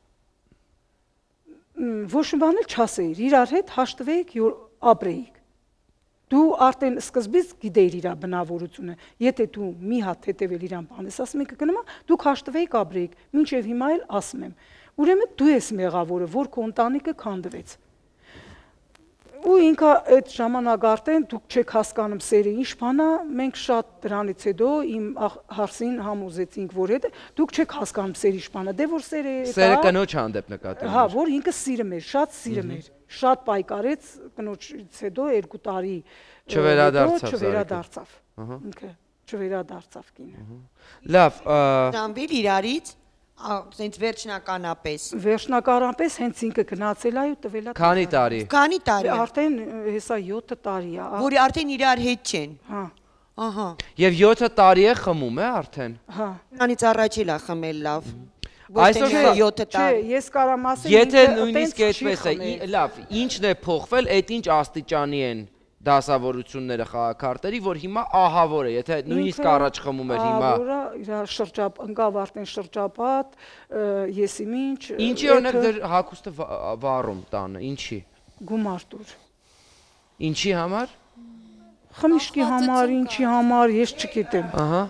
Ոչ մի բան էլ չասեիր, իրար հետ հաշտվեիք, ապրեիք։ Դու արդեն սկզբից գիտեիր իր բնավորությունը, եթե դու մի հատ հետևել իրան բան ես ասում եք գնումա, դուք հաշտվեիք, ապրեիք, մինչև հիմա էլ ասում եմ։ Ուրեմն դու ես մեղավորը, որ քո ընտանիքը քանդվեց։ Ու ինքը այդ ժամանակ արդեն դուք չեք հասկանում սերը ինչ բան է, մենք շատ դրանից հետո իմ հարսին համոզեցինք, որ հետ դուք չեք հասկանում սերը ինչ բան է, դե որ սերը կնոջ հանդեպ նկատի։ Հա, որ ինքը սիրում էր, շատ սիրում էր, շատ պայքարեց կնոջից հետո 2 տարի չվերադարձավ։ Ինքը չվերադարձավ կինը։ Լավ, Ճամբիլ իրարից Սենց վերջնականապես։ Վերջնականապես հենց ինքը գնացել է ու տվել է։ Քանի տարի։ Քանի տարի։ Արդեն հեսա 7 տարի է։ Որի արդեն իրար հետ չեն։ Հա։ Ահա։ Եվ 7 տարի է խմում է արդեն։ Հա։ Նրանից առաջել է խմել լավ։ Այսօր 7 տարի։ Չէ, ես կարամ ասեմ, եթե նույնիսկ այդպես է, լավ, ինչն է փոխվել, այդ ինչ աստիճանի են դասավորությունները խաղակարտերի, որ հիմա ահավոր է, եթե նույնիսկ առաջ խմում էր հիմա։ Ահավորը իր ընկավ արդեն շրջապատ, եսիմինչ։ Ինչի օրինակ ձեր հագուստը վառում տանը, ինչի։ Գումարտուր։ Ինչի համար։ Խմիչքի համար, ինչի համար, ես չգիտեմ։ Ահա։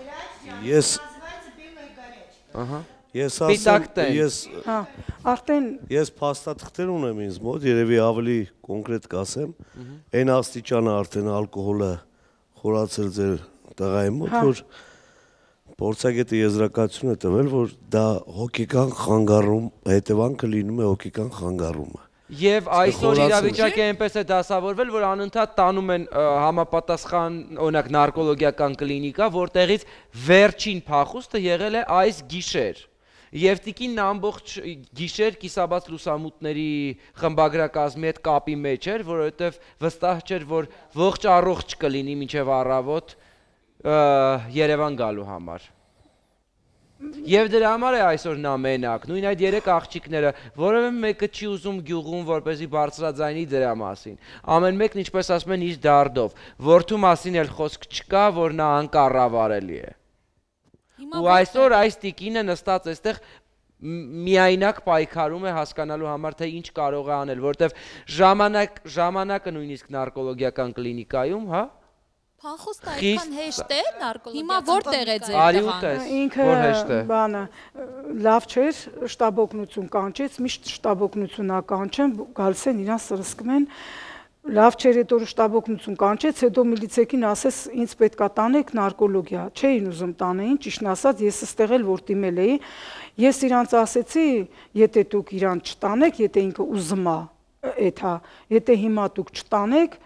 Ես փաստաթղթեր ունեմ ինձ մոտ, երևի ավելի կոնկրետ կասեմ, այն աստիճանը արդեն ալկոհոլը խորացել ձեր տղայի մոտ, որ փորձագետի եզրակացություն է տվել, որ դա հոգեկան խանգարում, հետևանքը լինում է հոգեկան խանգարումը։ Եվ այսօր իրավիճակը այնպես է դասավորվել, որ անընդհատ տանում են համապատասխան, օրինակ նարկոլոգիական կլինիկա, որտեղից վերջին փախուստը եղել է այս գիշեր։ Եվ տիկինն ամբողջ գիշեր կիսաբաց լուսամուտների խմբագրակազմի հետ կապի մեջ էր, որովհետև վստահ չէր, որ ողջ առողջ կլինի մինչև առավոտ Երևան գալու համար։ Եվ դրա համար է այսօր նա մենակ, նույն այդ 3 աղջիկները, որևէ մեկը չի ուզում գյուղում, որպեսզի բարձրաձայնի դրա մասին։ Ամեն մեկն, ինչպես ասում են, իր դարդով, որդու մասին էլ խոսք չկա, որ նա անկառավարելի է։ Ու այսօր այս տիկինը նստած այստեղ միայնակ պայքարում է հասկանալու համար, թե ինչ կարող է անել, որովհետև ժամանակը նույնիսկ նարկոլոգիական կլինիկայում, հա։ Փախուստը այդքան հեշտ է նարկոլոգիական։ Հիմա որտեղ է ձեր տղան։ Ինքը բանը լավ չէր, շտաբօգնություն կանչեց, միշտ շտաբօգնությունա կանչեն, գալիս են իրան սրսկում են։ Լավ չէր, հետո շտաբօգնություն կանչեց, հետո միլիցեքին ասես ինձ պետքա տանեք նարկոլոգիա։ Չէին ուզում տանեին, ճիշտն ասած, ես ստեղ էլ որ դիմել էի, ես իրանց ասեցի, եթե դուք իրան չտանեք, եթե ինքը ուզում է, էթա, եթե հիմա դուք չտանեք,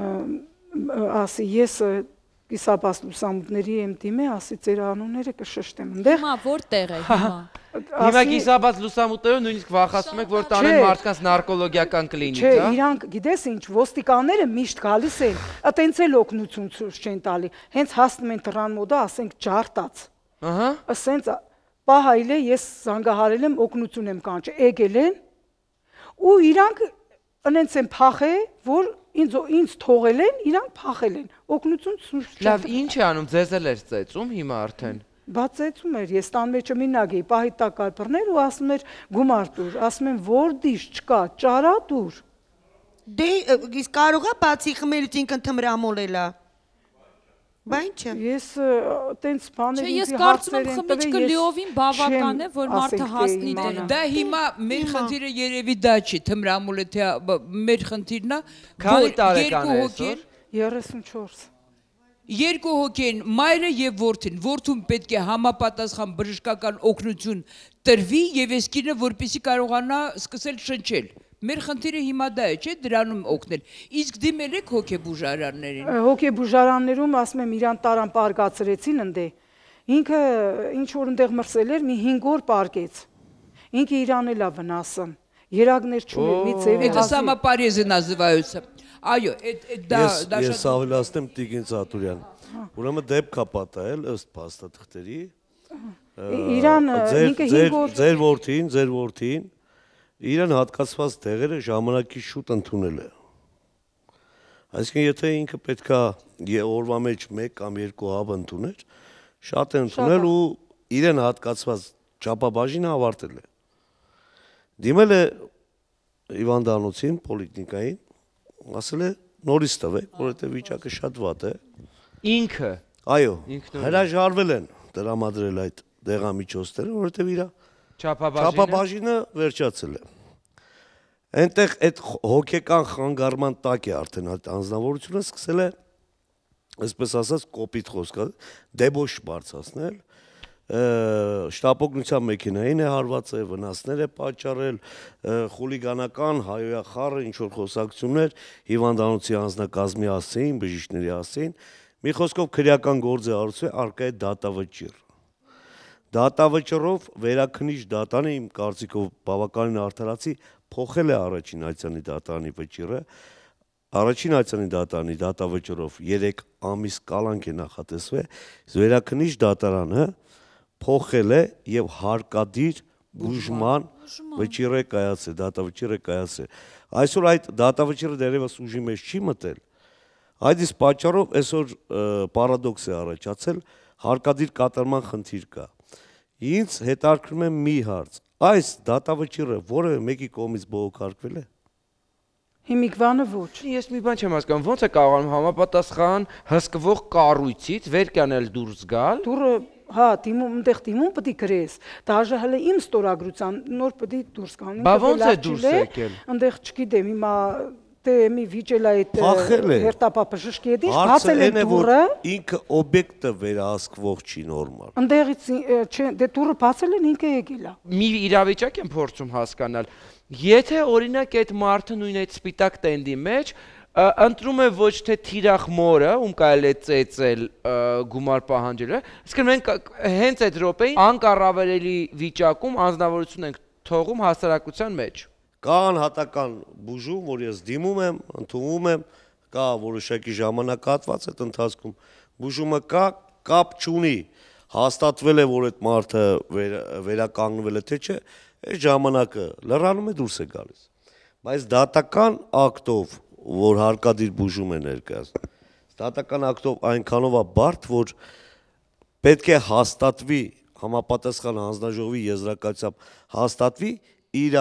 ասի ես կիսաբաց լուսամուտների եմ դիմե, ասի ձեր անունները կշշտեմ ընդեղ։ Հիմա որտեղ է հիմա։ Հիմա կիսաբաց լուսամուտներով նույնիսկ վախացնում եք, որ տանեն մարդկանց նարկոլոգիական կլինիկա։ Չէ, իրանք գիտես ինչ, ոստիկանները միշտ գալիս են, այտենց էլ օգնություն ցույց չեն տալի։ Հենց հասնում են դրան մոդա, ասենք ջարտած։ Ահա։ Ասենց պահայլ է, ես զանգահարել եմ, օգնություն եմ կանչել, եկել են ու իրանք ընենց են փախել, որ ինձ թողել են, իրանք փախել են, օգնություն ցույց չեն։ Լավ, ինչ է անում, ձեզ էլ էր ծեծում հիմա արդեն։ Բա ծեծում էր, ես տան մեջը մինակ էի, պահի տակ բռներ ու ասում էր գումար տուր, ասում եմ որ դիշ չկա, ճարա տուր։ Դե իսկ կարող է բացի խմելուց ինքն թմրամոլելա։ Բա ինչ է։ Ես տենց բաներ ինձ հարցեր են տվել, ես լիովին բավական է, որ մարդը հասնի դրան։ Դա հիմա մեր խնդիրը երևի դա չի, թմրամոլը թե մեր խնդիրն է, Քանի տարեկան է այսօր։ 34։ 2 հոգի են, մայրը եւ որդին, որդուն պետք է համապատասխան բժշկական օգնություն տրվի եւ այս կինը որպեսզի կարողանա սկսել շնչել։ Մեր խնդիրը հիմա դա է, չէ՞, դրանում օգնել։ Իսկ դիմել եք հոգեբուժարաններին։ Հոգեբուժարաններում ասում եմ իրան տարան պարգացրեցին ընդե։ Ինքը ինչ որ ընդեղ մրսել էր, մի 5 օր պարգեց։ Ինքը իրան էլա վնասում։ Երագներ չուներ, մի ծևի Это самопорезы называются։ Այո, դա Ես ավելացնեմ Տիկին Սատուրյան։ Ուրեմն դեպք է պատահել ըստ փաստաթղթերի։ Իրան ինքը 5 օր ձեր որդին իրան հատկացված տեղերը ժամանակի շուտ ընդունել է։ Այսինքն եթե ինքը պետքա օրվա մեջ 1 կամ 2 հավ ընդուներ, շատ է ընդունել ու իրեն հատկացված ճապաբաժինը ավարտել է։ Դիմել է հիվանդանոցին, պոլիկլինիկային, ասել է նորից տվեք, որովհետև վիճակը շատ վատ է։ Ինքը։ Այո, հրաժարվել են տրամադրել այդ դեղամիջոցները, որովհետև իր ճապաբաժինը վերջացել է։ Այնտեղ այդ հոգեկան խանգարման տակ է արդեն անձնավորությունը սկսել է, այսպես ասած, կոպիտ խոսքը, դեբոշ բարձրացնել, շտապօգնության մեքենային է հարվածել, վնասներ է պատճառել, խուլիգանական, հայոյախառը, ինչ-որ խոսակցություններ հիվանդանոցի անձնակազմի հասցեին, բժիշկների հասցեին, մի խոսքով քրեական գործ է արվում, առկա է դատավճիռ։ Դատավճռով վերաքնիչ դատանը իմ կարծիքով բավականին արդարացի փոխել է առաջին այցանի դատարանի վճիռը, առաջին այցանի դատարանի դատավճռով 3 ամիս կալանք է նախատեսվել, վերաքնիչ դատարանը փոխել է եւ հարկադիր բուժման վճիռ է կայացել, դատավճիռ է կայացել։ Այսօր այդ դատավճիռը դեռևս ուժի մեջ չի մտել։ Այդ իսկ պատճառով այսօր պարադոքս է առաջացել, հարկադիր կատարման խնդիր կա։ Ինձ հետաքրքրում է մի հարց. այս դատավճիռը որևէ մեկի կողմից բողոքարկվել է։ Հիմիկվանը ոչ։ Ես մի բան չեմ հասկանում, ո՞նց է կարողանում համապատասխան հսկվող կառույցից վերկանել դուրս գալ։ Դուրը, հա, այնտեղ դիմում պետք է գրես։ Դաժե հələ իմ ստորագրության նոր պետք է դուրս գան։ Բա ո՞նց է դուրս եկել։ Այնտեղ չգիտեմ, հիմա դե մի վիճելա այդ հերթապապժշկի հետ բացել են դուռը ինքը օբյեկտը վերահսկվող չի նորմալ ընդեղից դե դուռը բացել են ինքը եկել է մի իրավիճակ եմ փորձում հասկանալ եթե օրինակ այդ մարդը նույն այդ սպիտակ տենդի մեջ ընտրում է ոչ թե թիրախ մորը, ում կարելի է ծեծել գումար պահանջելը, իսկ մենք հենց այդ րոպեին անկառավարելի վիճակում անձնավորություն ենք թողում հասարակության մեջ։ Կա անհատական բուժում, որ ես դիմում եմ, ընդունվում եմ, կա որոշակի ժամանակահատված այդ ընթացքում բուժումը կա, կապ չունի, հաստատվել է, որ այդ մարդը վերականգնվել է թե չէ, այս ժամանակը լրանում է դուրս է գալիս։ Բայց դատական ակտով որ հարկադիր բուժում է ներկայացնում։ Դատական ակտով այնքանով է բարդ, որ պետք է հաստատվի համապատասխան հանձնաժողովի եզրակացությամբ հաստատվի իր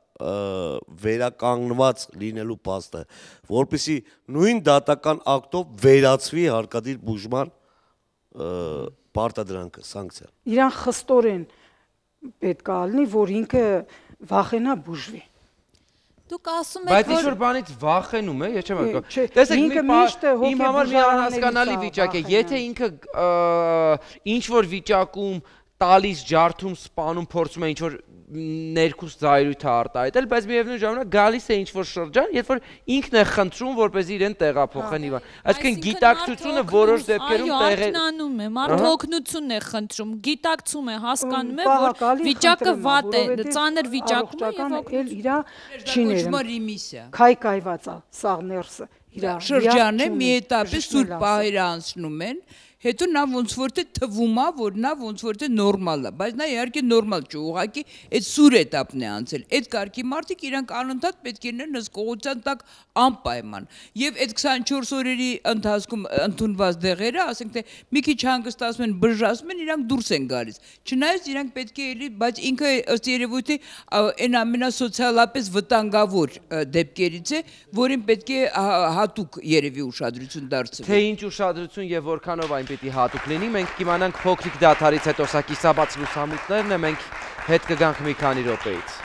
վերականգնված լինելու փաստը, որպեսզի նույն դատական ակտով վերացվի հարկադիր բուժման պարտադրանքը, սանկցիան։ Իրան խստորեն պետք է լինի, որ ինքը վախենա բուժվի։ Դուք ասում եք, բայց ինչ-որ բանից վախենում է, ես չեմ հասկանում։ Տեսեք, իմ համար մի անհասկանալի վիճակ է, եթե ինքը ինչ-որ վիճակում տալիս, ջարդում, սպանում, փորձում է ինչ-որ ներքուս զայրույթ արտահայտել, բայց միևնույն ժամանակ գալիս է ինչ-որ շրջան, երբ որ ինքն է խնդրում, որպեսզի իրեն տեղափոխեն իվան։ Այսինքն գիտակցությունը որոշ դեպքերում արտանանում է, մարդը օգնություն է խնդրում, գիտակցում է, հասկանում է, որ վիճակը վատ է, ծանր վիճակում է եւ օգնություն քայքայված է սաղ ներսը իր շրջանը մի էտապի սուր պահերը անցնում են հետո նա ոնց որ թե թվում է, որ նա ոնց որ թե նորմալ է, բայց նա իհարկե նորմալ չէ, ուղղակի այդ սուր էտապն է անցել։ Այդ կարգի մարդիկ իրանք անընդհատ պետք է լինեն հսկողության տակ անպայման։ Եվ այդ 24 օրերի ընթացքում ընդունված դեղերը, ասենք թե մի քիչ հանգստացում են, բժշկում են, իրանք դուրս են գալիս։ Չնայած իրանք պետք է էլի, բայց ինքը ըստ երևույթի այն ամենասոցիալապես վտանգավոր դեպքերից է, որին պետք է հատուկ երևի ուշադրություն դարձնել։ Թե ինչ ուշադրություն եւ որքանով այն պիտի հատուկ լինի, մենք կիմանանք փոքրիկ դադարից հետո սա կիսաբաց լուսամուտներն է, մենք հետ կգանք մի քանի րոպեից։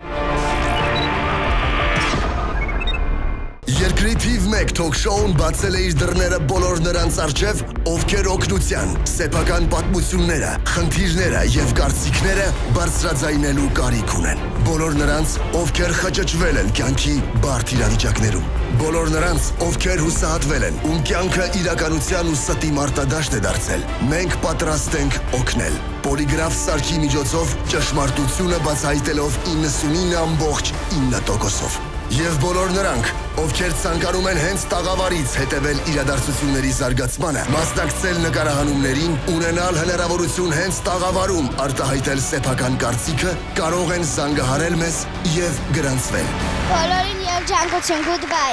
Երկրի թիվ 1 թոք-շոուն բացել է իր դռները բոլոր նրանց առջև, ովքեր օգնության, սեփական պատմությունները, խնդիրները եւ կարծիքները բարձրաձայնելու կարիք ունեն։ Բոլոր նրանց, ովքեր խճճվել են կյանքի բարդ իրավիճակներում։ Բոլոր նրանց, ովքեր հուսահատվել են, ում կյանքը իրականության ու ստի մարտադաշտ է դարձել։ Մենք պատրաստ ենք օգնել։ Պոլիգրաֆ սարքի միջոցով ճշմարտությունը բացահայտելով 99.9%-ով։ Եվ բոլոր նրանք, ովքեր ցանկանում են հենց տաղավարից հետևել իրադարձությունների զարգացմանը, մասնակցել նկարահանումներին, ունենալ հնարավորություն հենց տաղավարում արտահայտել սեփական կարծիքը, կարող են զանգահարել մեզ եւ գրանցվել։ Բոլորին երջանկություն, goodbye։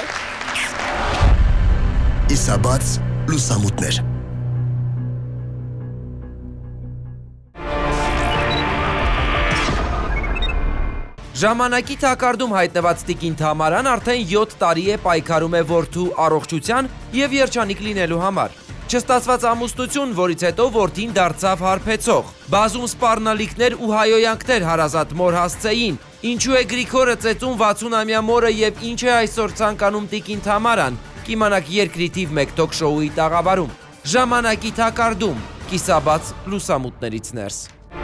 Իսաբաց լուսամուտներ։ Ժամանակի թակարդում հայտնված տիկին Թամարան արդեն 7 տարի է պայքարում է որդու առողջության եւ երջանիկ լինելու համար։ Չստացված ամուսնություն, որից հետո որդին դարձավ հարբեցող։ Բազում սպառնալիքներ ու հայոյանքներ հարազատ մոր հասցեին։ Ինչու է Գրիգորը ծեծում 60-ամյա մորը եւ ինչ է այսօր ցանկանում տիկին Թամարան։ Կիմանաք երկրի թիվ 1 թոք-շոուի տաղավարում։ Ժամանակի թակարդում կիսաբաց լուսամուտներից ներս։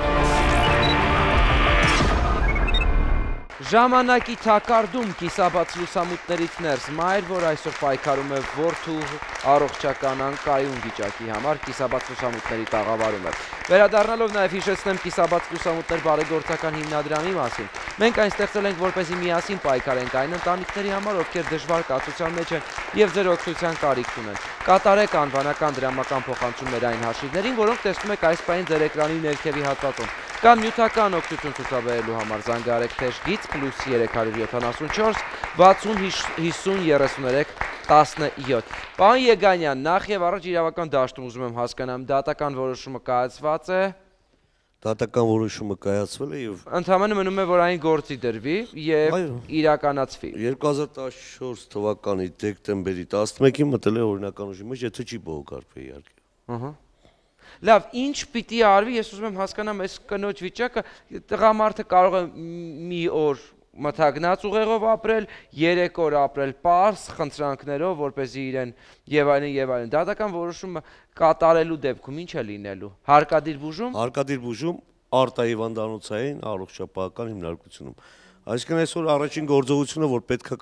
Ժամանակի թակարդում կիսաբաց լուսամուտներից ներս մայր, որ այսօր պայքարում է որդու առողջական անկայուն վիճակի համար, կիսաբաց լուսամուտների տաղավարում է։ Վերադառնալով նաև հիշեցնեմ կիսաբաց լուսամուտներ բարեգործական հիմնադրամի մասին։ Մենք այն ստեղծել ենք, որպեսզի միասին պայքարենք այն ընտանիքների համար, ովքեր դժվար կացության մեջ են եւ ձեր օգնության կարիք ունեն։ Կատարեք անվանական դրամական փոխանցումներ այն հաշիվներին, որոնք տեսնում եք այս պահին ձեր էկրանի ներքևի հատվածում։ Կամ նյութական օգնություն ցուցաբերելու համար զանգահարեք թեժ գիծ +374 60 50 33 17։ Պարոն Եգանյան, նախ եւ առաջ իրավական դաշտում ուզում եմ հասկանամ, դատական որոշումը կայացված է։ Դատական որոշումը կայացվել է եւ ընդհանրապես մնում է, որ այն գործի դրվի եւ իրականացվի։ 2014 թվականի դեկտեմբերի 11-ին մտել է օրինական ուժի մեջ, եթե չի բողոքարկվել իհարկե։ Ահա։ Լավ, ինչ պիտի արվի, ես ուզում եմ հասկանամ այս կնոջ վիճակը, տղամարդը կարող է մի օր մթագնած ուղեղով ապրել, 3 օր ապրել պարզ խնդրանքներով, որպեսզի իրեն եւ այլն, դատական որոշումը կատարելու դեպքում ինչ է լինելու։ Հարկադիր բուժում։ Հարկադիր բուժում արտահիվանդանոցային առողջապահական հիմնարկությունում։ Այսինքն այսօր առաջին գործողությունը, որ պետք է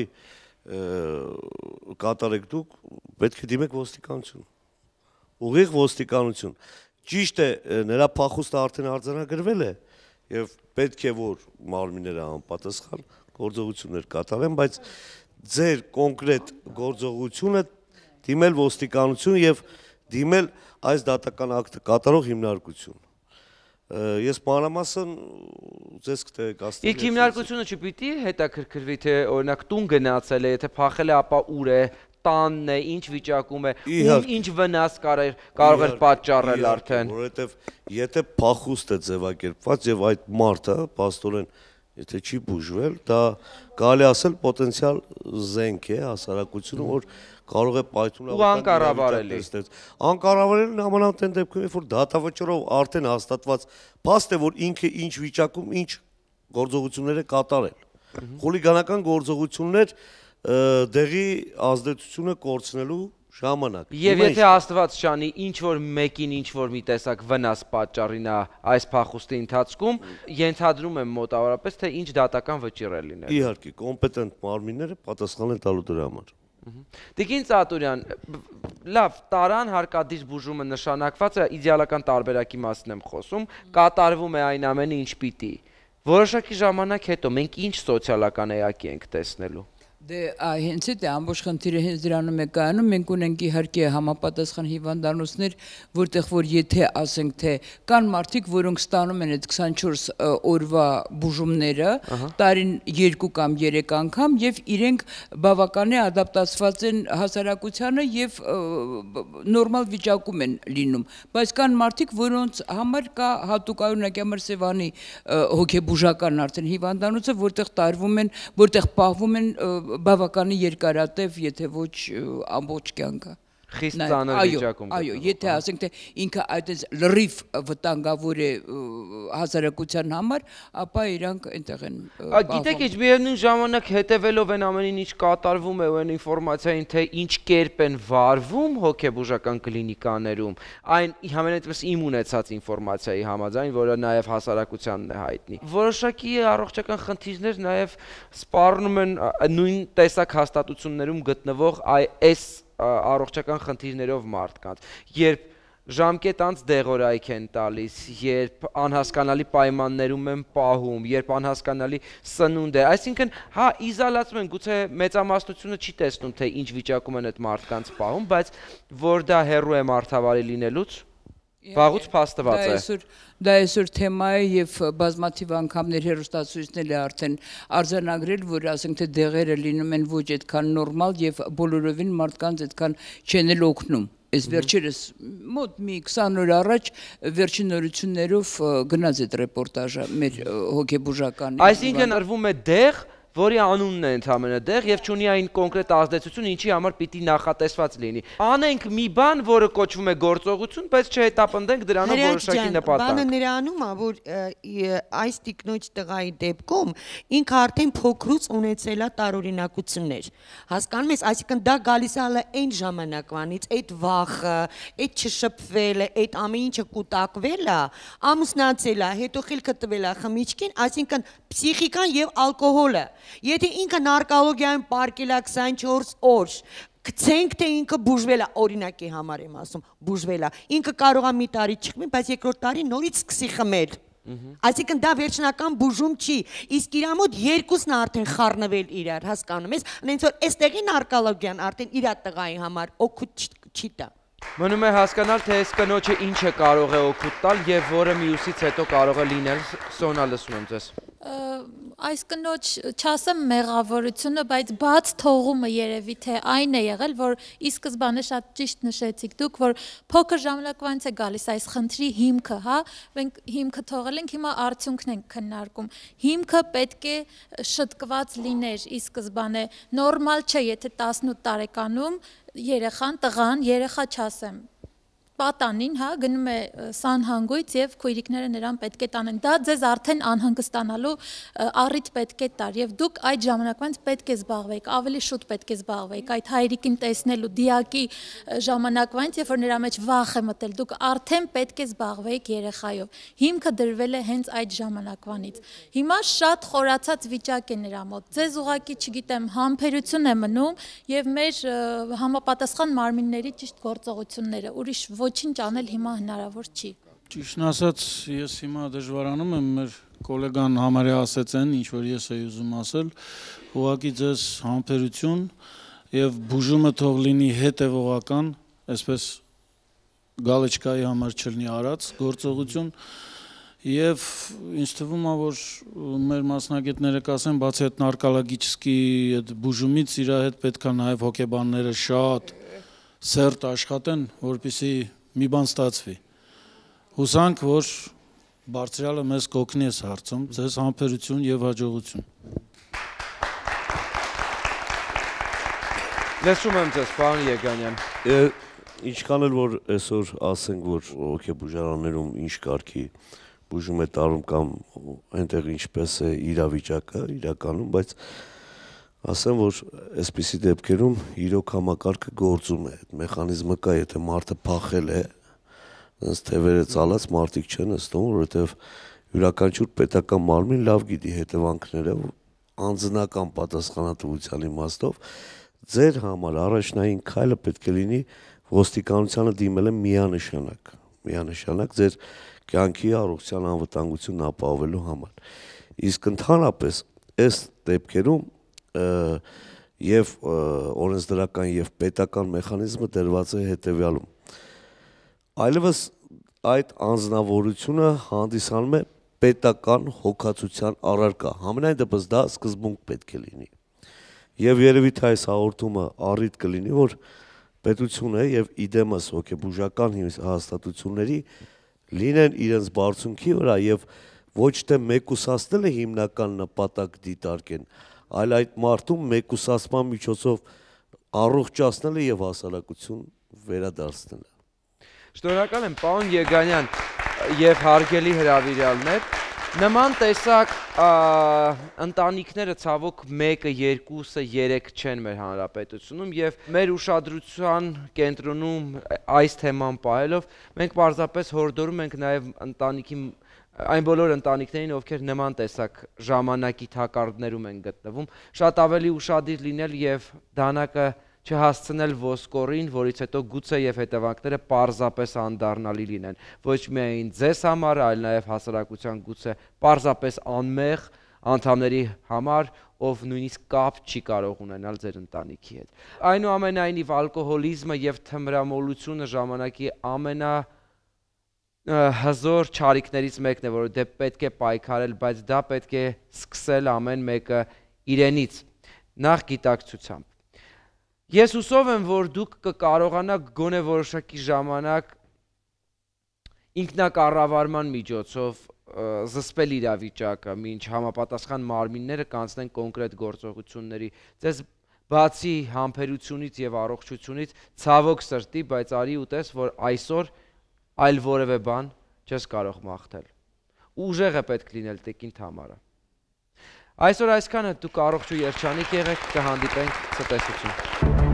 կատարեք դուք, պետք է դիմեք ոստիկանություն։ Ուղիղ ոստիկանություն։ Ճիշտ է, նրա փախուստը արդեն արձանագրվել է եւ պետք է որ մարմինները անպատասխան գործողություններ կատարեն, բայց ձեր կոնկրետ գործողությունը դիմել ոստիկանություն եւ դիմել այս դատական ակտը կատարող հիմնարկություն։ Ես մանրամասն ձեզ կտեղեկացնեմ։ Իսկ հիմնարկությունը չպիտի հետաքրքրվի, թե օրինակ տուն գնացել է, եթե փախել է, ապա ուր է, տանն է, ինչ վիճակում է, ինչ վնաս կարող էր պատճառել արդեն։ Որովհետև եթե փախուստ է ձևակերպված եւ այդ մարդը պաստորեն եթե չի բուժվել, դա կարելի ասել պոտենցիալ զենք է հասարակությունում, որ կարող է պայթունավորել։ Անկառավարելն նամանավանդ այն դեպքում, երբ որ դատավճռով արդեն հաստատված փաստ է, որ ինքը ինչ վիճակում ինչ գործողություններ է կատարել։ Խուլիգանական գործողություններ դեղի ազդեցությունը կորցնելու ժամանակ։ Եվ եթե Աստված շանի ինչ-որ մեկին ինչ-որ մի տեսակ վնաս պատճառի նա այս փախուստի ընթացքում, ենթադրում եմ մոտավորապես, թե ինչ դատական վճիռ է լինել։ Իհարկե, կոմպետենտ մարմինները պատասխան են տալու դրա համար։ Տիկին Ծատուրյան, լավ, տարան հարկադիր բուժումը նշանակված է, իդեալական տարբերակի մասին եմ խոսում, կատարվում է այն ամենը ինչ պիտի։ Որոշակի ժամանակ հետո մենք ինչ սոցիալական էակի ենք տեսնելու։ Դե հենց այդ ամբողջ խնդիրը հենց դրանում է կայանում, մենք ունենք իհարկե համապատասխան հիվանդանոցներ, որտեղ որ եթե ասենք թե կան մարդիկ, որոնք ստանում են այդ 24 օրվա բուժումները, տարին 2 կամ 3 անգամ եւ իրենք բավականին ադապտացված են հասարակությանը եւ նորմալ վիճակում են լինում, բայց կան մարդիկ, որոնց համար կա հատուկ օրինակ համար Սևանի հոգեբուժական արդեն հիվանդանոցը, որտեղ տարվում են, որտեղ պահվում են բավականին երկարատև, եթե ոչ ամբողջ կյանքը։ Խիստ ծանր վիճակում։ Այո, եթե ասենք թե ինքը այդպես լրիվ վտանգավոր է հասարակության համար, ապա իրանք այնտեղ են։ Գիտեք, ինչ միևնույն ժամանակ հետևելով այն ամենին, ինչ կատարվում է ու այն ինֆորմացիային, թե ինչ կերպ են վարվում հոգեբուժական կլինիկաներում, այն համենայնպես իմ ունեցած ինֆորմացիայի համաձայն, որը նաև հասարակությանն է հայտնի։ Որոշակի առողջական խնդիրներ նաև սպառնում են նույն տեսակ հաստատություններում գտնվող այս առողջական խնդիրներով մարդկանց, երբ ժամկետ անց դեղորայք են տալիս, երբ անհասկանալի պայմաններում են պահում, երբ անհասկանալի սնունդ է, այսինքն, հա, իզոլացում են, գուցե մեծամասնությունը չի տեսնում, թե ինչ վիճակում են այդ մարդկանց պահում, բայց որ դա հեռու է մարդավարի լինելուց, վաղուց փաստված է։ Դա այսօր թեմա է եւ բազմաթիվ անգամներ հեռուստացույցներ է արդեն արձանագրել, որ ասենք թե դեղերը լինում են ոչ այդքան նորմալ եւ բոլորովին մարդկանց այդքան չեն էլ օգնում։ Այս վերջերս մոտ մի 20 օր առաջ վերջին նորություններով գնաց այդ ռեպորտաժը մեր հոգեբուժական։ Այսինքն արվում է դեղ, որի անունն է ընդհանրապես դեղ եւ չունի այն կոնկրետ ազդեցություն, ինչի համար պիտի նախատեսված լինի։ Անենք մի բան, որը կոչվում է գործողություն, բայց չհետապնդենք դրանով որոշակի նպատակ։ Բանը նրանում է, որ այս տիկնոջ տղայի դեպքում ինքը արդեն փոքրուց ունեցել է տարօրինակություններ։ Հասկանում ես, այսինքն դա գալիս է այն ժամանակվանից, այդ վախը, այդ չշփվելը, այդ ամեն ինչը կուտակվել է, ամուսնացել է, հետո խելքը տվել է խմիչքին, այսինքն պսիխիկան եւ ալկոհոլը։ Եթե ինքը նարկոլոգիայում պարկել է 24 օր, գցենք թե ինքը բուժվել է, օրինակի համար եմ ասում, բուժվել է, ինքը կարող է մի տարի չխմի, բայց երկրորդ տարի նորից սկսի խմել։ Այսինքն դա վերջնական բուժում չի, իսկ իր մոտ երկուսն է արդեն խառնվել իրար, հասկանում ես, այնց որ այստեղի նարկոլոգիան արդեն իր տղայի համար օգուտ չի տա։ Մնում է հասկանալ, թե այս կնոջը ինչ է կարող է օգուտ տալ եւ որը մյուսից հետո կարող է լինել։ Սոնա, լսում եմ ձեզ։ Այս կնոջ չասեմ մեղավորությունը, բայց բաց թողումը երևի թե այն է եղել, որ ի սկզբանե շատ ճիշտ նշեցիք դուք, որ փոքր ժամանակվանից է գալիս այս խնդրի հիմքը, հա, մենք հիմքը թողել ենք, հիմա արդյունքն ենք քննարկում։ Հիմքը պետք է շտկված լիներ ի սկզբանե, նորմալ չէ, եթե 18 տարեկանում երեխան, տղան, երեխա չասեմ, պատանին, հա, գնում է սանհանգույց եւ քույրիկները նրան պետք է տանեն։ Դա ձեզ արդեն անհանգստանալու առիթ պետք է տար եւ դուք այդ ժամանակվանից պետք է զբաղվեք, ավելի շուտ պետք է զբաղվեք այդ հայրիկին տեսնելու դիակի ժամանակվանից, երբ որ նրա մեջ վախ է մտել, դուք արդեն պետք է զբաղվեք երեխայով։ Հիմքը դրվել է հենց այդ ժամանակվանից։ Հիմա շատ խորացած վիճակ է նրա մոտ։ Ձեզ ուղղակի, չգիտեմ, համբերություն է մնում եւ մեր համապատասխան մարմինների ճիշտ գործողությունները, ուրիշ ոչինչ անել հիմա հնարավոր չի։ Ճիշտն ասած, ես հիմա դժվարանում եմ, մեր գոլեգան համարյա ասեց այն, ինչ որ ես էի ուզում ասել, ուղղակի ձեզ համբերություն եւ բուժումը թող լինի հետեւողական, այսպես գալեչկայի համար չլինի արած գործողություն եւ ինձ թվում է, որ մեր մասնագետները կասեն, բացի այդ նարկալագիչսկի այդ բուժումից իր հետ պետք է նաեւ հոգեբանները շատ սերտ աշխատեն, որպեսզի մի բան ստացվի։ Հուսանք, որ բարձրյալը մեզ կօգնի այս հարցում, ձեզ համբերություն եւ հաջողություն։ Լսում եմ ձեզ, պարոն Եգանյան։ Ինչքան էլ որ այսօր ասենք, որ հոգեբուժարաններում ինչ կարգի բուժում է տարում կամ այնտեղ ինչպես է իրավիճակը իրականում, բայց ասեմ, որ այսպիսի դեպքերում իրոք համակարգը գործում է, այդ մեխանիզմը կա, եթե մարդը փախել է, ըստ թևերը ցալած մարդիկ չեն նստում, որովհետև յուրաքանչյուր պետական մարմին լավ գիտի հետևանքները անձնական պատասխանատվության իմաստով, ձեր համար առաջնային քայլը պետք է լինի ոստիկանությանը դիմել միանշանակ ձեր կյանքի առողջության անվտանգությունն ապահովելու համար։ Իսկ ընդհանրապես այս դեպքերում եւ օրենսդրական եւ պետական մեխանիզմը դրված է հետեւյալում։ Այլևս այդ անձնավորությունը հանդիսանում է պետական հոգացության առարկա, համենայն դեպս դա սկզբունք պետք է լինի։ Եվ երևի թե այս հաղորդումը առիթ կլինի, որ պետությունը եւ իդեմս հոգեբուժական հաստատությունների լինեն իրենց բարձունքի վրա եւ ոչ թե մեկուսացնելը հիմնական նպատակ դիտարկեն, այլ այդ մարդուն մեկուսացման միջոցով առողջացնելը եւ հասարակություն վերադարձնելը։ Շնորհակալ եմ, պարոն Եգանյան եւ հարգելի հրավիրյալներ։ Նման տեսակ ընտանիքները ցավոք 1, 2, 3 չեն մեր հանրապետությունում եւ մեր ուշադրության կենտրոնում այս թեման պահելով մենք պարզապես հորդորում ենք նաեւ ընտանիքի այն բոլոր ընտանիքներին, ովքեր նման տեսակ ժամանակի թակարդներում են գտնվում, շատ ավելի ուշադիր լինել եւ դանակը չհասցնել ոսկորին, որից հետո գուցե եւ հետևանքները պարզապես անդառնալի լինեն։ Ոչ միայն ձեզ համար, այլ նաեւ հասարակության գուցե պարզապես անմեղ անդամների համար, ով նույնիսկ կապ չի կարող ունենալ ձեր ընտանիքի հետ։ Այնուամենայնիվ ալկոհոլիզմը եւ թմրամոլությունը ժամանակի հզոր չարիքներից մեկն է, որ դե պետք է պայքարել, բայց դա պետք է սկսել ամեն մեկը իրենից, նախ գիտակցությամբ։ Ես հուսով եմ, որ դուք կկարողանաք գոնե որոշակի ժամանակ ինքնակառավարման միջոցով զսպել իրավիճակը, մինչ համապատասխան մարմինները կանցնեն կոնկրետ գործողությունների։ Ձեզ բացի համբերությունից եւ առողջությունից ցավոք սրտի, բայց արի ու տես, որ այսօր այլ որևէ բան չես կարող մաղթել։ Ուժեղ է պետք լինել տիկին Թամարը։ Այսօր այսքանը, դուք առողջ ու երջանիկ եղեք, կհանդիպենք ցտեսություն։